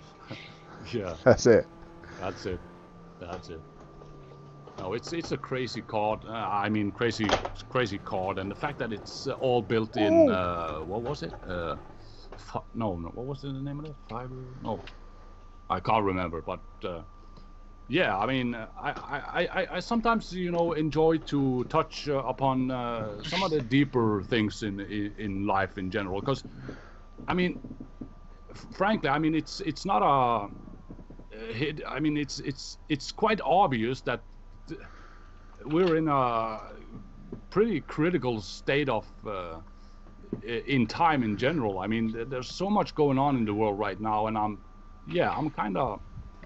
Yeah, That's it. that's it. That's it. No, it's it's a crazy card. Uh, I mean, crazy crazy card, and the fact that it's uh, all built in. Uh, what was it? Uh, fi- no, no. What was the name of it? Fiber? No, I can't remember. But uh, yeah, I mean, uh, I, I, I, I sometimes you know enjoy to touch uh, upon uh, some of the deeper things in in, in life in general, because I mean, f- frankly, I mean it's it's not a. uh, hit- I mean, it's it's it's quite obvious that th- we're in a pretty critical state of uh, i- in time in general. I mean, th- there's so much going on in the world right now, and I'm, yeah, I'm kind of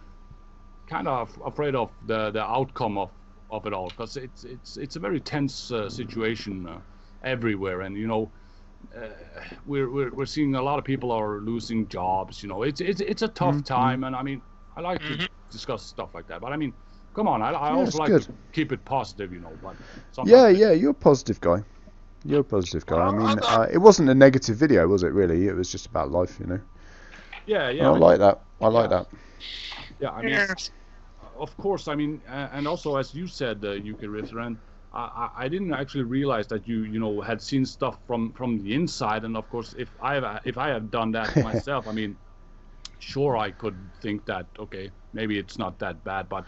kind of afraid of the the outcome of of it all, because it's it's it's a very tense uh, situation uh, everywhere, and you know. Uh, we're, we're we're seeing a lot of people are losing jobs. You know, it's it's it's a tough Mhm. time, and I mean, I like to Mhm. discuss stuff like that. But I mean, come on, I, I Yeah, also it's like good. to keep it positive, you know. But sometimes Yeah, it- yeah, you're a positive guy. You're a positive guy. I Well, mean, I'm not- uh, it wasn't a negative video, was it? Really, it was just about life, you know. yeah, yeah, I like that. I like yeah. that. yeah. I mean, Yes. of course, I mean, uh, and also as you said, uh, U K Rifter, I, I I didn't actually realize that you you know had seen stuff from from the inside, and of course, if I have if I have done that myself, I mean, sure, I could think that okay, maybe it's not that bad, but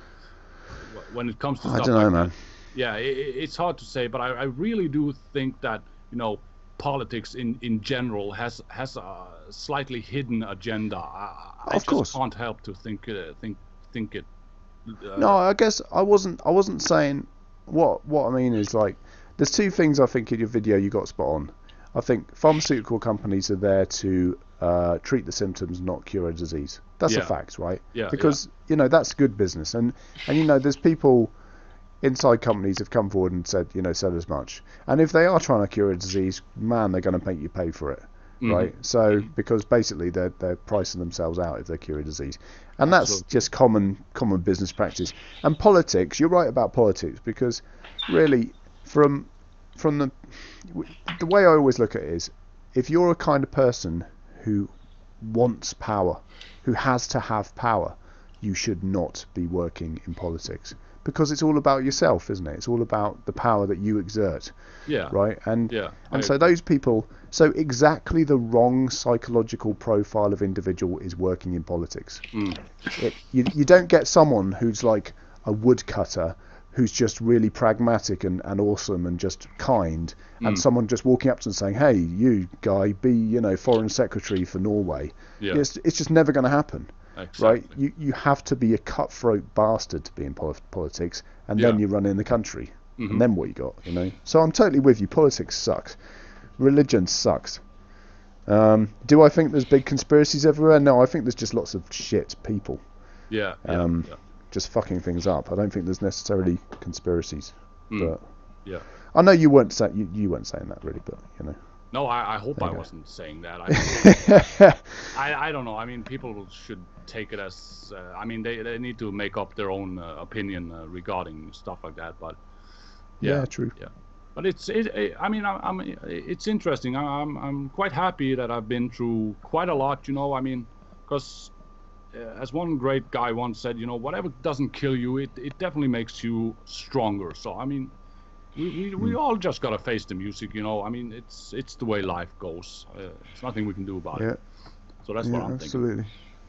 wh- when it comes to I stuff don't know, like man. that, yeah, i i- it's hard to say, but I, I really do think that you know politics in in general has has a slightly hidden agenda. I, I Of just course. can't help to think uh, think think it. Uh, No, I guess I wasn't. I wasn't saying. What What I mean is like, there's two things I think in your video you got spot on. I think pharmaceutical companies are there to uh, treat the symptoms, not cure a disease. That's a Yeah. fact, right? Yeah, Because you know that's good business, and and you know there's people inside companies have come forward and said, you know, said as much. And if they are trying to cure a disease, man, they're going to make you pay for it, Mhm. right? So because basically they're they're pricing themselves out if they cure a disease, and that's Absolutely. just common common business practice. And politics, you're right about politics, because really from from the the way I always look at it is, if you're a kind of person who wants power, who has to have power, you should not be working in politics, because it's all about yourself, isn't it? It's all about the power that you exert, Yeah. right? And Yeah. and I so agree. those people, so exactly the wrong psychological profile of individual is working in politics. Mm. It, you you don't get someone who's like a woodcutter, who's just really pragmatic and, and awesome and just kind, and Mm. someone just walking up to them saying, "Hey, you guy, be you know foreign secretary for Norway." Yeah. It's it's just never going to happen. Exactly. Right? You you have to be a cutthroat bastard to be in poli- politics, and then Yeah. you run in the country, Mhm. and then what you got, you know? So I'm totally with you. Politics sucks. Religion sucks. Um, do I think there's big conspiracies everywhere? No, I think there's just lots of shit people Yeah. Yeah. um, yeah. just fucking things up. I don't think there's necessarily conspiracies, Mm. but Yeah. I know you weren't say- you, you weren't saying that really, but you know. No, I, I hope There I you go. wasn't saying that. I, I, I don't know. I mean, people should take it as. Uh, I mean, they, they need to make up their own uh, opinion uh, regarding stuff like that. But yeah, yeah, true. yeah. But it's. It, it, I mean, I, I'm. It's interesting. I, I'm. I'm quite happy that I've been through quite a lot. You know, I mean, because uh, as one great guy once said, you know, whatever doesn't kill you, it, it definitely makes you stronger. So I mean. We, we, we all just gotta face the music, you know. I mean, it's it's the way life goes. Uh, there's nothing we can do about Yeah. it. So that's yeah, what I'm thinking. absolutely.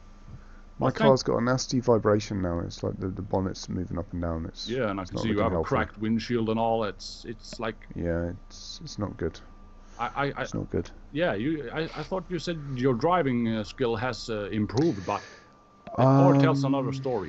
My Well, thank- car's got a nasty vibration now. It's like the, the bonnet's moving up and down. It's Yeah, and I it's can not see you looking have a healthy. cracked windshield and all. It's it's like Yeah, it's it's not good. I I, I It's not good. yeah. You I, I thought you said your driving uh, skill has uh, improved, but the car tells another Um, story.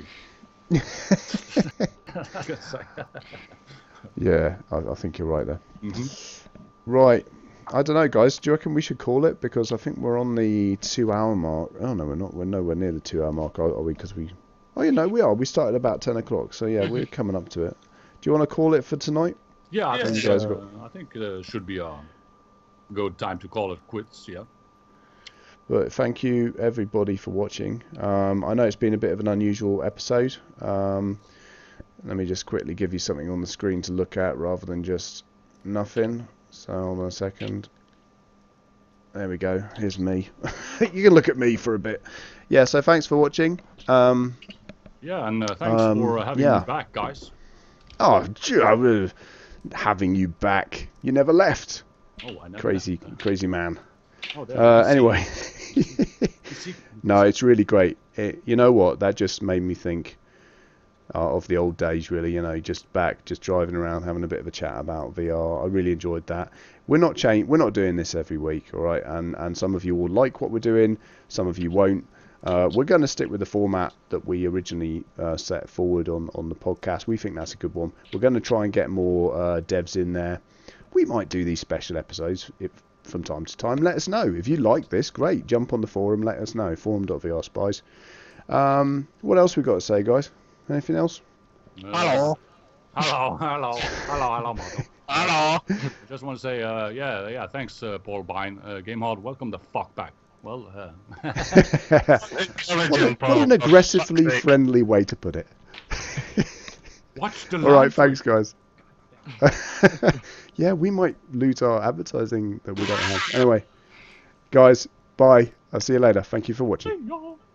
Yeah, I, I think you're right there. Mhm. Right. I don't know, guys. Do you reckon we should call it? Because I think we're on the two-hour mark. Oh no, we're not. We're nowhere near the two-hour mark, are, are we? Because we. Oh, you know, we are. We started about ten o'clock, so yeah, we're coming up to it. Do you want to call it for tonight? Yeah, I Yeah, think you guys uh, got- I think uh, should be a good time to call it quits. Yeah. But thank you, everybody, for watching. Um, I know it's been a bit of an unusual episode. Um, let me just quickly give you something on the screen to look at rather than just nothing. So, hold on a second. There we go. Here's me. You can look at me for a bit. Yeah, so thanks for watching. Um, Yeah, and uh, thanks Um, for uh, having yeah. me back, guys. oh, gee, I was having you back. You never left. Oh, I never Crazy, left. crazy man. Oh, there, Uh, you see- anyway. you see- No, it's really great. It, you know what? That just made me think uh, of the old days, really. You know, just back, just driving around, having a bit of a chat about V R. I really enjoyed that. We're not cha- We're not doing this every week, all right? And and some of you will like what we're doing, some of you won't. Uh, we're going to stick with the format that we originally uh, set forward on on the podcast. We think that's a good one. We're going to try and get more uh, devs in there. We might do these special episodes if, from time to time. Let us know if you like this. Great, jump on the forum. Let us know. forum dot v r spies. Um, what else we got to say, guys? Anything else? Uh, Hello. Hello, hello, hello, hello, Marco. Hello. I just want to say, uh, yeah, yeah, thanks, uh, Paul Bine. Uh, Game Hard, welcome the fuck back. Well, uh, what, Encouraging, a, what Paul, an for aggressively fuck's sake. friendly way to put it. watch the All right, line. thanks, guys. Yeah, we might lose our advertising that we don't have. Anyway, guys, bye. I'll see you later. Thank you for watching. Y'all.